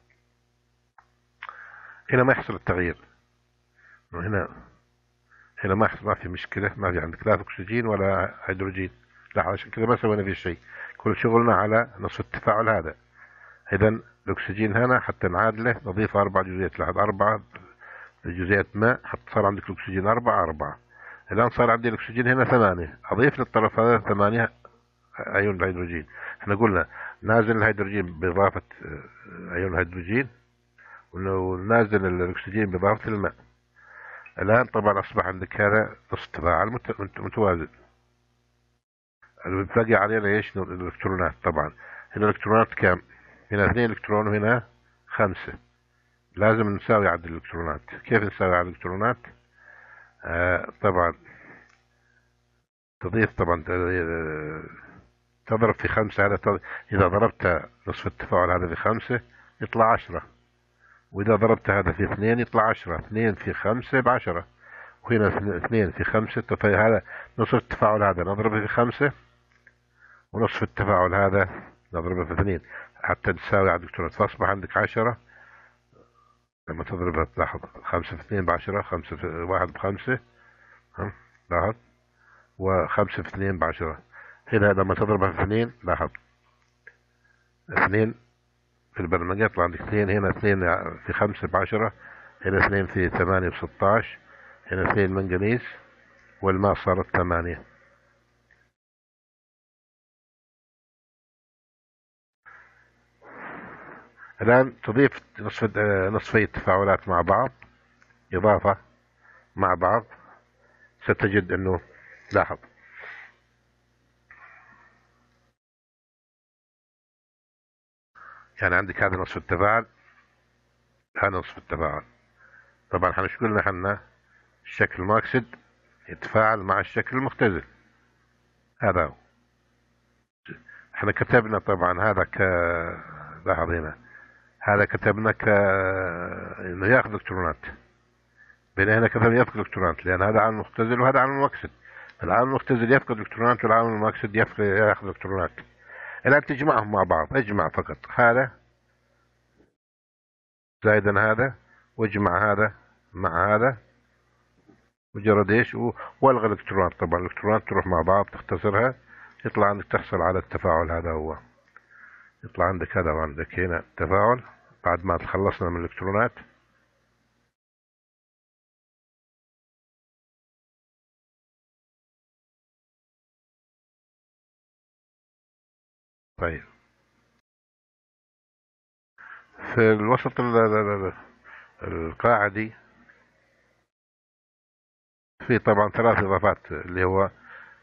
هنا ما يحصل التغيير. هنا هنا ما يحصل، ما في مشكلة، ما في عندك لا أكسجين ولا هيدروجين. لا عشان كذا ما سوينا فيه شيء، كل شغلنا على نصف التفاعل هذا. إذا الأكسجين هنا حتى نعادله نضيف أربع جزيئات. لاحظ أربعة جزيئات ماء حتى صار عندك الأكسجين أربعة أربعة. الآن صار عندي الأكسجين هنا ثمانية، أضيف للطرف هذا ثمانية أيون الهيدروجين. احنا قلنا نازل الهيدروجين بإضافة أيون الهيدروجين ونازل الأكسجين بإضافة الماء. الآن طبعا أصبح عندك هذا نص تفاعل متوازن. باقي علينا ايش؟ الإلكترونات. طبعا هنا الإلكترونات كم؟ هنا اثنين إلكترون وهنا خمسة. لازم نساوي عدد الإلكترونات. كيف نساوي عدد الإلكترونات؟ آه طبعا تضيف، طبعا تضرب في خمسة. هذا تضرب. إذا ضربت نصف التفاعل هذا في خمسة يطلع عشرة، وإذا ضربت هذا في اثنين يطلع عشرة. اثنين في خمسة بعشرة، وهنا اثنين في خمسة. فهذا نصف التفاعل هذا نضربه في خمسة، ونصف التفاعل هذا نضربه في اثنين حتى تساوي عدد الإلكترونات. فأصبح عندك عشرة لما تضربها تلاحظ خمسة في اثنين بعشرة، خمسة في واحد بخمسة، ها لاحظ، وخمسة في اثنين بعشرة. هنا لما تضربها في اثنين لاحظ اثنين في البرمجة يطلع عندك اثنين، هنا اثنين في خمسة بعشرة، هنا اثنين في ثمانية بستاش، هنا اثنين منغنيز، والماء صارت ثمانية. الآن تضيف نصف نصفي التفاعلات مع بعض، إضافة مع بعض، ستجد أنه لاحظ يعني عندك هذا نصف التفاعل، هذا نصف التفاعل. طبعا احنا شو قلنا احنا؟ الشكل الماكسد يتفاعل مع الشكل المختزل، هذا هو. احنا كتبنا طبعا هذا ك لاحظ هنا هذا كتبنا ك انه ياخذ الكترونات، بين هنا كتب يفقد الكترونات، لان هذا عامل مختزل وهذا عامل ماكسد. العامل المختزل يفقد الكترونات والعامل الماكسد ياخذ الكترونات. الان تجمعهم مع بعض، اجمع فقط هذا زائدا هذا، واجمع هذا مع هذا، مجرد ايش، والغى الالكترونات. طبعا الالكترونات تروح مع بعض تختصرها، يطلع عندك تحصل على التفاعل. هذا هو، يطلع عندك هذا وعندك هنا التفاعل بعد ما تخلصنا من الالكترونات. طيب في الوسط القاعدي في طبعا ثلاث اضافات، اللي هو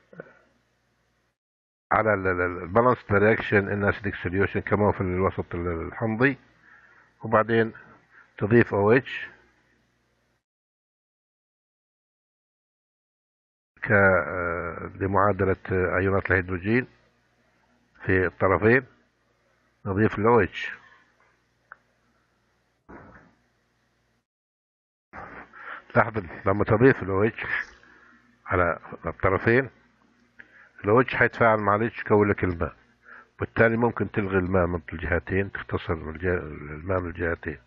على البالانس رياكشن ان اسيدك سوليوشن كما هو في الوسط الحمضي، وبعدين تضيف او اتش ك لمعادلة ايونات الهيدروجين في الطرفين، نضيف ال OH. لاحظ لما تضيف ال OH على الطرفين، ال OH حيتفاعل مع ال H يكون لك الماء، بالتالي ممكن تلغي الماء من الجهتين، تختصر الماء من الجهتين.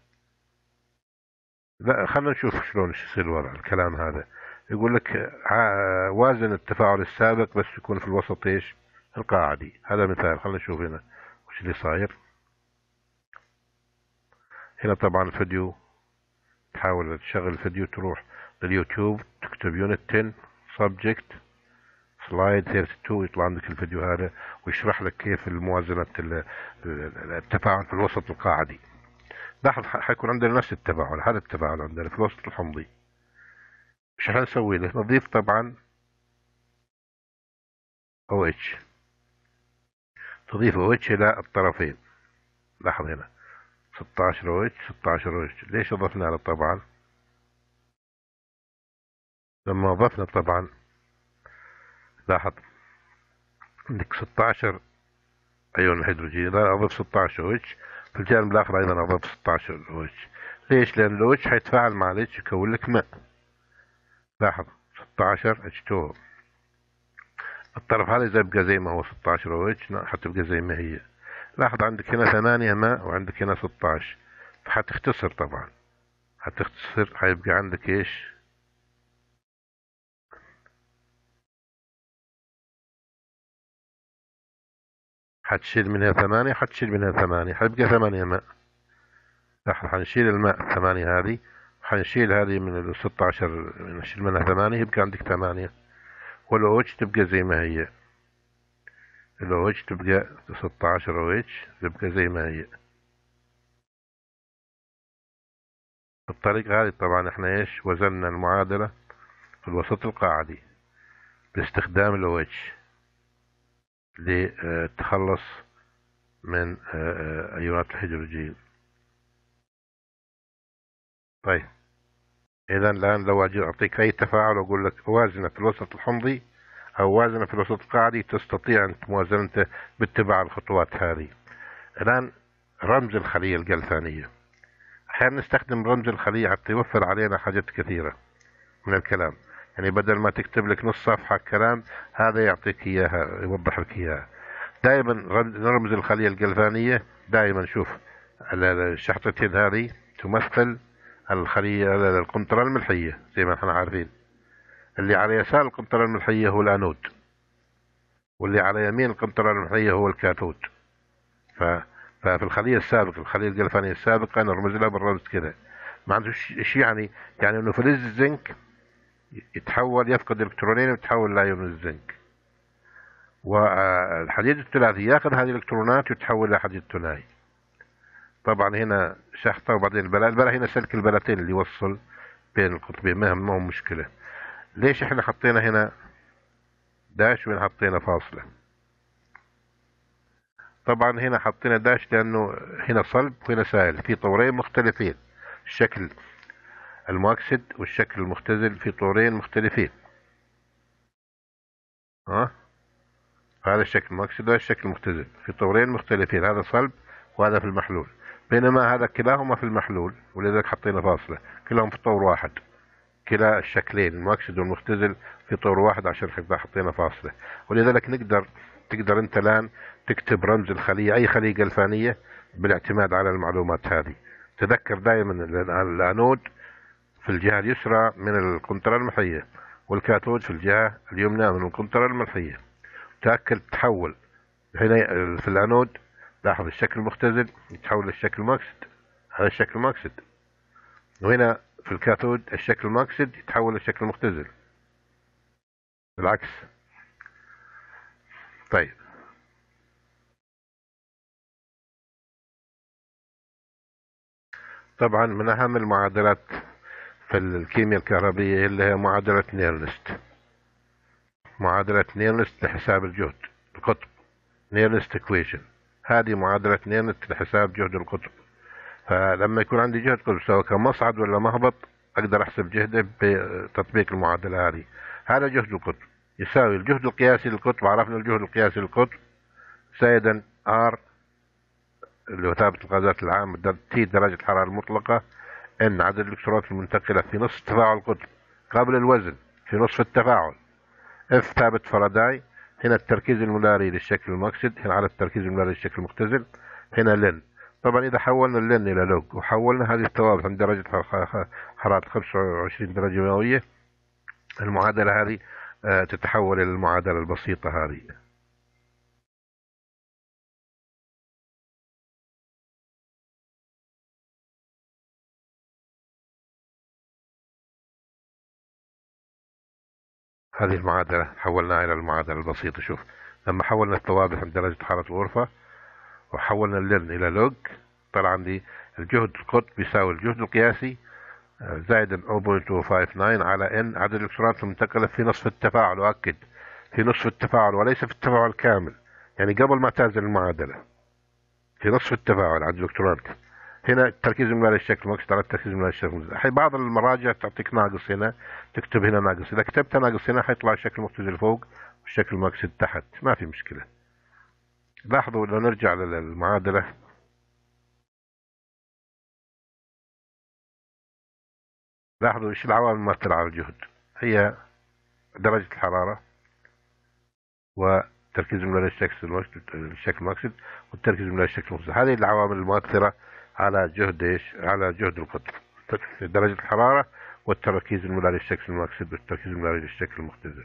لا خلينا نشوف شلون يصير الوضع. الكلام هذا يقول لك وازن التفاعل السابق بس يكون في الوسط ايش؟ القاعدي. هذا مثال، خلينا نشوف هنا وش اللي صاير. هنا طبعا الفيديو، تحاول تشغل الفيديو، تروح لليوتيوب تكتب يونت عشرة سبجكت سلايد اثنين وثلاثين، يطلع عندك الفيديو هذا ويشرح لك كيف الموازنة التفاعل في الوسط القاعدي. لاحظ حيكون عندنا نفس التفاعل، هذا التفاعل عندنا في الوسط الحمضي. ايش حنسوي له؟ نضيف طبعا OH، تضيف OH الى الطرفين. لاحظ هنا ستاشر OH ستاشر OH. ليش اضفنا له؟ طبعا لما اضفنا طبعا لاحظ عندك ستاشر ايون الهيدروجين، اذا اضيف ستاشر OH في الجانب الاخر ايضا اضيف ستاشر OH. ليش؟ لان ال OH حيتفاعل مع ال H يكون لك ماء. لاحظ ستاشر إتش تو أو، الطرف هذا اذا يبقى زي ما هو ستاشر OH حتبقى زي ما هي. لاحظ عندك هنا ثمانية ماء وعندك هنا ستاشر، فحتختصر طبعا، حتختصر، حيبقى عندك ايش؟ حتشيل منها ثمانية، حتشيل منها ثمانية، حيبقى ثمانية ماء. لاحظ حنشيل الماء الثمانية هذه، حنشيل هذه من ال ستاشر، نشيل منها ثمانية، يبقى عندك ثمانية، والأو اتش تبقى زي ما هي. الأو اتش تبقى ستاشر أو اتش تبقى زي ما هي. بالطريقة هذه طبعا احنا ايش؟ وزننا المعادلة في الوسط القاعدي باستخدام الأو اتش للتخلص من أيونات الهيدروجين. طيب إذا الآن لو أجي أعطيك أي تفاعل وأقول لك وازنة في الوسط الحمضي أو وازنة في الوسط القاعدي، تستطيع أن موازنته باتباع الخطوات هذه. الآن رمز الخلية الجلفانية، أحيانا نستخدم رمز الخلية حتى يوفر علينا حاجات كثيرة من الكلام. يعني بدل ما تكتب لك نص صفحة كلام، هذا يعطيك إياها، يوضح لك إياها. دائما رمز الخلية الجلفانية، دائما شوف الشحطتين هذه تمثل الخلية القنطرة الملحية زي ما احنا عارفين. اللي على يسار القنطرة الملحية هو الأنود، واللي على يمين القنطرة الملحية هو الكاثود. ف... ففي الخلية السابقة، الخلية الجلفانية السابقة نرمز لها بالرمز كده. ما عنده شيء يعني يعني انه فلز الزنك يتحول، يفقد الكترونين ويتحول لايون الزنك. والحديد الثلاثي ياخذ هذه الالكترونات ويتحول لحديد ثنائي. طبعا هنا شحطة وبعدين البلا، البلا هنا سلك البلاتين اللي يوصل بين القطبين، ما ما هو مشكلة. ليش احنا حطينا هنا داش وين حطينا فاصلة؟ طبعا هنا حطينا داش لانه هنا صلب وهنا سائل في طورين مختلفين، الشكل المؤكسد والشكل المختزل في طورين مختلفين. ها هذا الشكل المؤكسد وهذا الشكل المختزل في طورين مختلفين، هذا صلب وهذا في المحلول، بينما هذا كلاهما في المحلول، ولذلك حطينا فاصلة. كلاهم في طور واحد، كلا الشكلين المؤكسد والمختزل في طور واحد، عشان كذا حطينا فاصلة. ولذلك نقدر تقدر انت الان تكتب رمز الخلية، اي خلية جلفانية، بالاعتماد على المعلومات هذه. تذكر دائما الانود في الجهة اليسرى من القنطرة الملحية، والكاثود في الجهة اليمنى من القنطرة الملحية. تأكد تحول هنا في الانود، لاحظ الشكل المختزل يتحول للشكل المؤكسد، هذا الشكل المؤكسد. وهنا في الكاثود الشكل المؤكسد يتحول للشكل المختزل، بالعكس. طيب طبعا من اهم المعادلات في الكيمياء الكهربية اللي هي معادلة نيرنست. معادلة نيرنست لحساب الجهد القطب، نيرنست اكويشن. هذه معادلة نيرنست لحساب جهد القطب. فلما يكون عندي جهد قطب سواء كان مصعد ولا مهبط، اقدر احسب جهده بتطبيق المعادلة هذه. هذا جهد القطب يساوي الجهد القياسي للقطب، عرفنا الجهد القياسي للقطب زائدا ار اللي هو ثابت الغازات العام، تي درجة الحرارة المطلقة، ان عدد الالكترونات المنتقلة في نصف تفاعل القطب قبل الوزن في نصف التفاعل، اف ثابت فاراداي. هنا التركيز المولاري للشكل المؤكسد، هنا على التركيز المولاري للشكل المختزل، هنا لن. طبعا اذا حولنا اللن الى لوج وحولنا هذه الثوابت عند درجة حرارة خمسة وعشرين درجة مئوية، المعادلة هذه تتحول الى المعادلة البسيطة هذه. هذه المعادلة حولناها إلى المعادلة البسيطة. شوف لما حولنا الثوابت عند درجة حرارة الغرفة وحولنا اللن إلى لوج، طلع عندي الجهد القطب يساوي الجهد القياسي زائد صفر فاصلة مئتين وخمسة وتسعين على ان عدد الالكترونات المنتقلة في نصف التفاعل. وأكد في نصف التفاعل وليس في التفاعل كامل، يعني قبل ما تعزل المعادلة في نصف التفاعل عدد الالكترونات. هنا التركيز المولاري للشكل المؤكسد على التركيز المولاري للشكل المختزل. حي بعض المراجع تعطيك ناقص هنا، تكتب هنا ناقص. إذا كتبت ناقص هنا حيطلع الشكل المختزل فوق والشكل المؤكسد تحت، ما في مشكلة. لاحظوا لو نرجع للمعادلة، لاحظوا ايش العوامل المؤثرة على الجهد. هي درجة الحرارة وتركيز المولاري للشكل المؤكسد والتركيز المولاري للشكل المختزل. هذه العوامل المؤثرة على جهد ايش؟ على جهد القطب، درجة الحرارة والتركيز المولاري للشكل المؤكسد والتركيز المولاري للشكل المختزل.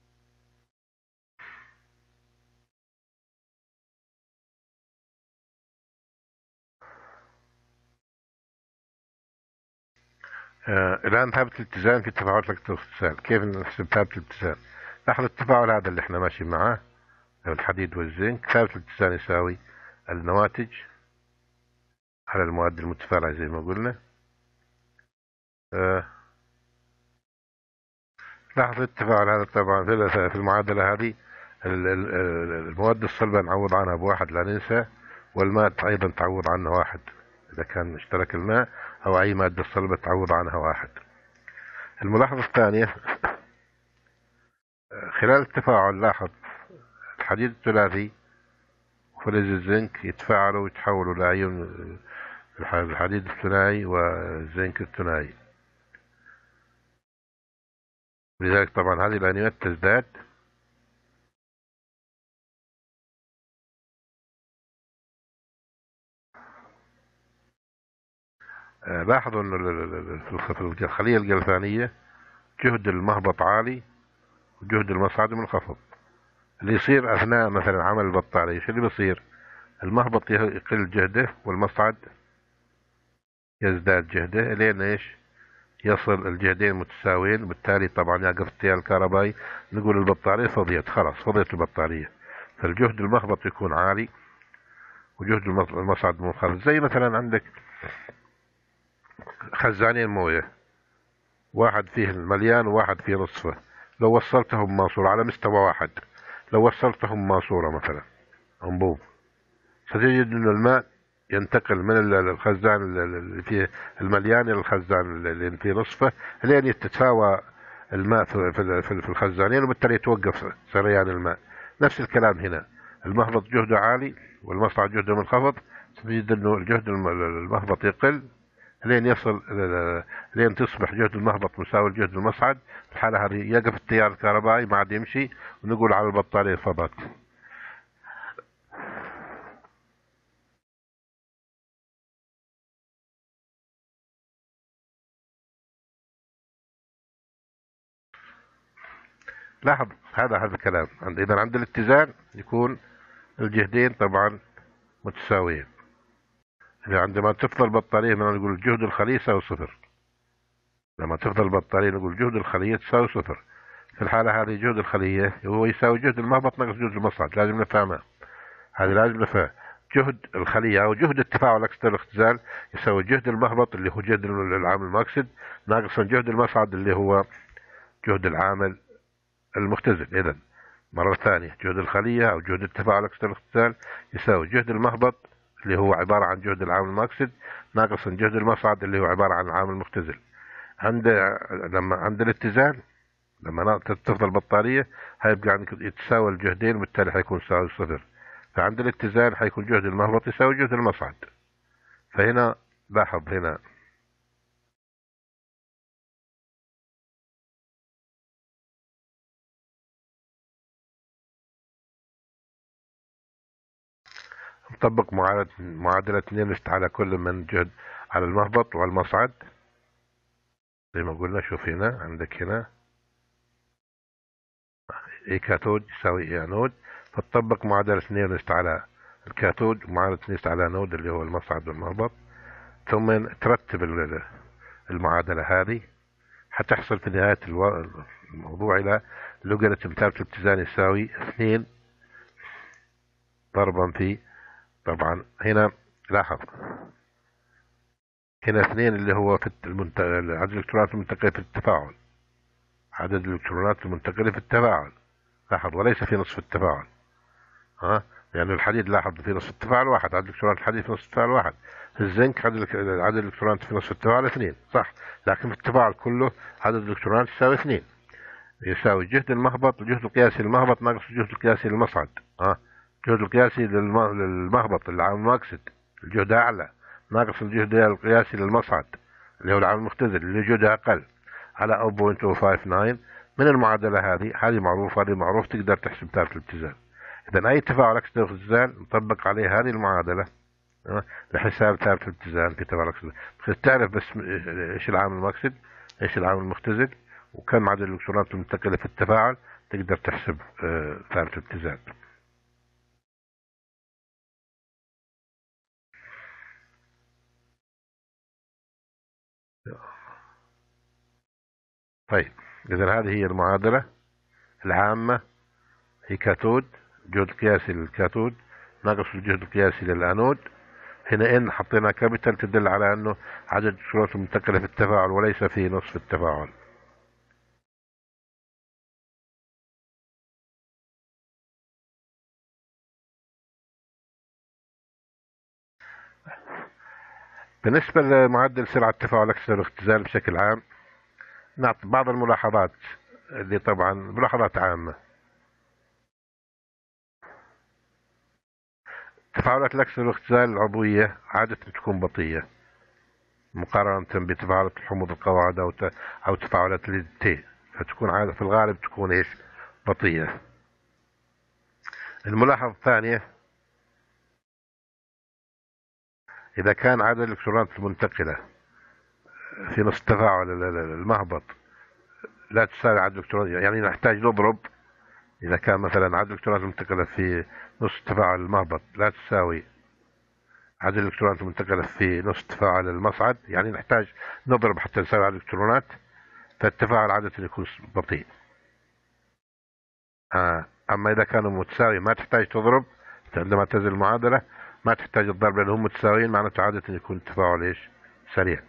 آه الآن ثابت الاتزان في تفاعلات الاتصال. كيف نحسب ثابت الاتزان؟ لاحظ التفاعل هذا اللي احنا ماشيين معاه، الحديد والزنك، ثابت الاتزان يساوي النواتج على المواد المتفاعلة زي ما قلنا. آه لاحظ التفاعل هذا طبعا في المعادلة هذه المواد الصلبة نعوض عنها بواحد لا ننسى، والماء أيضا تعوض عنه واحد إذا كان اشترك الماء أو أي مادة صلبة تعوض عنها واحد. الملاحظة الثانية خلال التفاعل، لاحظ الحديد الثلاثي وفلز الزنك يتفاعلوا ويتحولوا لأيون الحديد الثنائي والزنك الثنائي. لذلك طبعا هذه الأيونات تزداد آه، لاحظوا أن في الخلية الجلفانية جهد المهبط عالي وجهد المصعد منخفض. اللي يصير أثناء مثلا عمل البطارية شو اللي بيصير؟ المهبط يقل جهده والمصعد يزداد جهده لين ايش؟ يصل الجهدين متساويين، بالتالي طبعا يقف التيار الكهربائي، نقول البطارية فضيت، خلاص فضيت البطارية. فالجهد المهبط يكون عالي وجهد المصعد منخفض. زي مثلا عندك خزانين موية، واحد فيه المليان وواحد فيه نصفه، لو وصلتهم ماسورة على مستوى واحد، لو وصلتهم ماسورة مثلا أنبوب، ستجد أن الماء ينتقل من الخزان اللي فيه المليان إلى الخزان اللي فيه نصفه، لين يتساوى الماء في في الخزانين، وبالتالي يتوقف سريان الماء. نفس الكلام هنا، المهبط جهده عالي والمصعد جهده منخفض، ستجد أنه الجهد المهبط يقل لين يصل لين تصبح جهد المهبط مساوي لجهد المصعد. في الحالة هذه يقف التيار الكهربائي ما عاد يمشي، ونقول على البطارية فضت. لاحظ هذا هذا الكلام عند إذا عند الاتزان يكون الجهدين طبعا متساويين. يعني عندما تفضل البطارية نقول الجهد الخلية يساوي صفر، لما تفضل البطارية نقول جهد الخلية تساوي صفر. في الحالة هذه جهد الخلية هو يساوي جهد المهبط ناقص جهد المصعد، لازم نفهمها، هذه لازم نفهم. جهد الخلية أو جهد التفاعل أكثر الاختزال يساوي جهد المهبط اللي هو جهد العامل المؤكسد ناقصا جهد المصعد اللي هو جهد العامل المختزل. إذا مرة ثانية، جهد الخلية أو جهد التفاعل أكثر الاختزال يساوي جهد المهبط اللي هو عبارة عن جهد العامل المؤكسد ناقصا جهد المصعد اللي هو عبارة عن العامل المختزل. عند لما عند الاتزان لما تفضل البطارية هيبقى عندك يتساوي الجهدين، وبالتالي حيكون يساوي صفر. فعند الاتزان حيكون جهد المهبط يساوي جهد المصعد. فهنا لاحظ هنا نطبق معادلة معادلة اثنين على كل من جهد على المهبط وعلى المصعد زي ما قلنا. شوف هنا عندك هنا اي كاثود يساوي اي انود، فتطبق معادلة اثنين على الكاثود ومعادلة اثنين على انود اللي هو المصعد والمهبط، ثم ترتب المعادلة هذه، حتحصل في نهاية الموضوع إلى لوغاريتم ثابت الاتزان يساوي اثنين ضربا في، طبعا هنا لاحظ هنا اثنين اللي هو في المنت... عدد الإلكترونات المنتقلة في التفاعل، عدد الإلكترونات المنتقلة في التفاعل، لاحظ، وليس في نصف التفاعل. ها لأن يعني الحديد لاحظ في نصف التفاعل واحد، عدد الإلكترونات الحديد في نصف التفاعل واحد. في الزنك عدد عدد الإلكترونات في نصف التفاعل اثنين، صح، لكن في التفاعل كله عدد الإلكترونات يساوي اثنين، يساوي جهد المهبط الجهد القياسي للمهبط ناقص الجهد القياسي للمصعد. ها الجهد القياسي للمهبط العامل المؤكسد الجهد أعلى ناقص الجهد القياسي للمصعد اللي هو العامل المختزل اللي جهده أقل على صفر فاصلة مئتين وخمسة وخمسين. من المعادلة هذه هذه معروف هذه معروف تقدر تحسب ثابت الاتزان. إذا أي تفاعل أكثر الاتزان نطبق عليه هذه المعادلة لحساب ثابت الاتزان في تفاعل أكثر. تعرف بس إيش العامل المؤكسد إيش العامل المختزل وكم عدد الإلكترونات المنتقلة في التفاعل، تقدر تحسب ثابت الاتزان. طيب إذا هذه هي المعادلة العامة، هي كاثود جهد قياسي للكاثود ناقص الجهد القياسي للأنود. هنا إن حطينا كابيتال تدل على أنه عدد الإلكترونات المنتقلة في التفاعل وليس في نصف التفاعل. بالنسبة لمعدل سرعة تفاعل أكثر الاختزال بشكل عام، نعطي بعض الملاحظات اللي طبعا ملاحظات عامة. تفاعلات الأكثر الاختزال العضوية عادة تكون بطيئة مقارنة بتفاعلات الحموض القواعد أو أو تفاعلات التي، فتكون عادة في الغالب تكون إيش بطيئة. الملاحظة الثانية، إذا كان عدد الإلكترونات المنتقلة في نص تفاعل المهبط لا تساوي عدد الإلكترونات، يعني نحتاج نضرب. إذا كان مثلا عدد الإلكترونات المنتقلة في نص تفاعل المهبط لا تساوي عدد الإلكترونات المنتقلة في نص تفاعل المصعد، يعني نحتاج نضرب حتى نساوي عدد الإلكترونات، فالتفاعل عادة يكون بطيء. آه. أما إذا كانوا متساوي ما تحتاج تضرب، عندما تنزل المعادلة ما تحتاج الضرب لأنهم متساويين، معناته عادة يكون التفاعل إيش؟ سريع.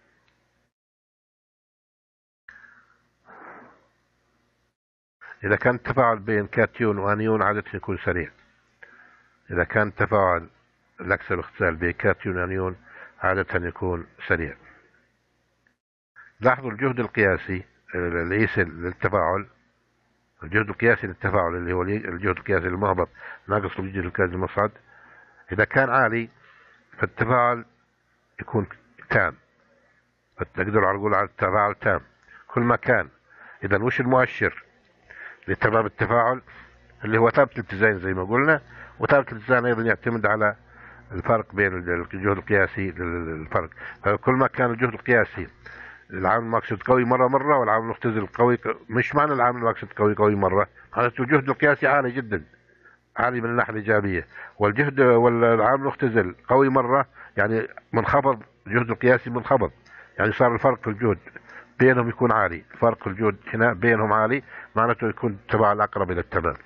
إذا كان التفاعل بين كاتيون وأنيون عادة يكون سريع. إذا كان التفاعل العكس الاختزال بين كاتيون وأنيون عادة يكون سريع. لاحظوا الجهد القياسي اللي يصل للتفاعل، الجهد القياسي للتفاعل اللي هو الجهد القياسي للمهبط ناقص الجهد القياسي للمصعد، إذا كان عالي فالتفاعل يكون تام، فتقدر على نقول على التفاعل تام. كل ما كان، إذا وش المؤشر لتمام التفاعل؟ اللي هو ثابت الاتزان زي ما قلنا، وثابت الاتزان أيضا يعتمد على الفرق بين الجهد القياسي للفرق. فكل ما كان الجهد القياسي العامل المقصد قوي مرة مرة والعامل المختزل قوي، مش معنى العامل المقصد قوي قوي مرة، معناته الجهد القياسي عالي جدا، عالي من الناحية الإيجابية، والجهد والعامل المختزل قوي مرة يعني منخفض، الجهد القياسي منخفض، يعني صار الفرق في الجهد بينهم يكون عالي، فرق الجهد هنا بينهم عالي، معناته يكون التفاعل أقرب إلى التمام.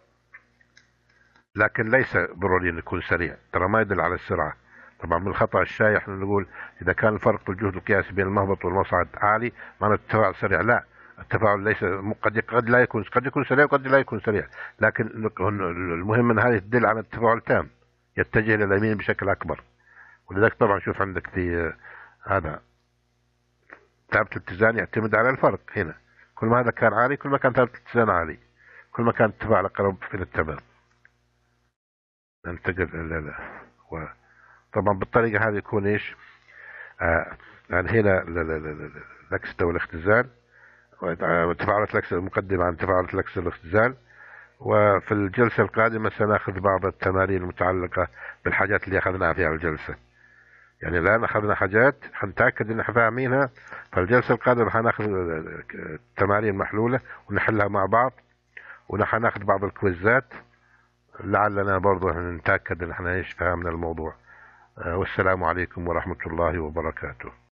لكن ليس ضروري أن يكون سريع، ترى ما يدل على السرعة. طبعا من الخطأ الشائع احنا نقول إذا كان الفرق في الجهد القياسي بين المهبط والمصعد عالي معناته التفاعل سريع. لا، التفاعل ليس، قد قد لا يكون قد يكون سريع وقد لا يكون سريع، لكن المهم ان هذه تدل على التفاعل تام، يتجه الى اليمين بشكل اكبر. ولذلك طبعا شوف عندك في هذا ثابت الاتزان يعتمد على الفرق هنا، كل ما هذا كان عالي كل ما كان ثابت الاتزان عالي، كل ما كان التفاعل اقرب الى التمام. ننتقل لا لا و... طبعا بالطريقة هذه يكون ايش؟ آه يعني هنا الاكسدة والاختزال، وتفاعلات الاكسدة المقدمة عن تفاعلات الاكسدة والاختزال. وفي الجلسة القادمة سنأخذ بعض التمارين المتعلقة بالحاجات اللي أخذناها في الجلسة. يعني الآن أخذنا حاجات حنتأكد إن احنا فاهمينها، فالجلسة القادمة حناخذ تمارين محلولة ونحلها مع بعض، ونحناخذ بعض الكويزات لعلنا برضو نتأكد إن احنا إيش فهمنا الموضوع. والسلام عليكم ورحمة الله وبركاته.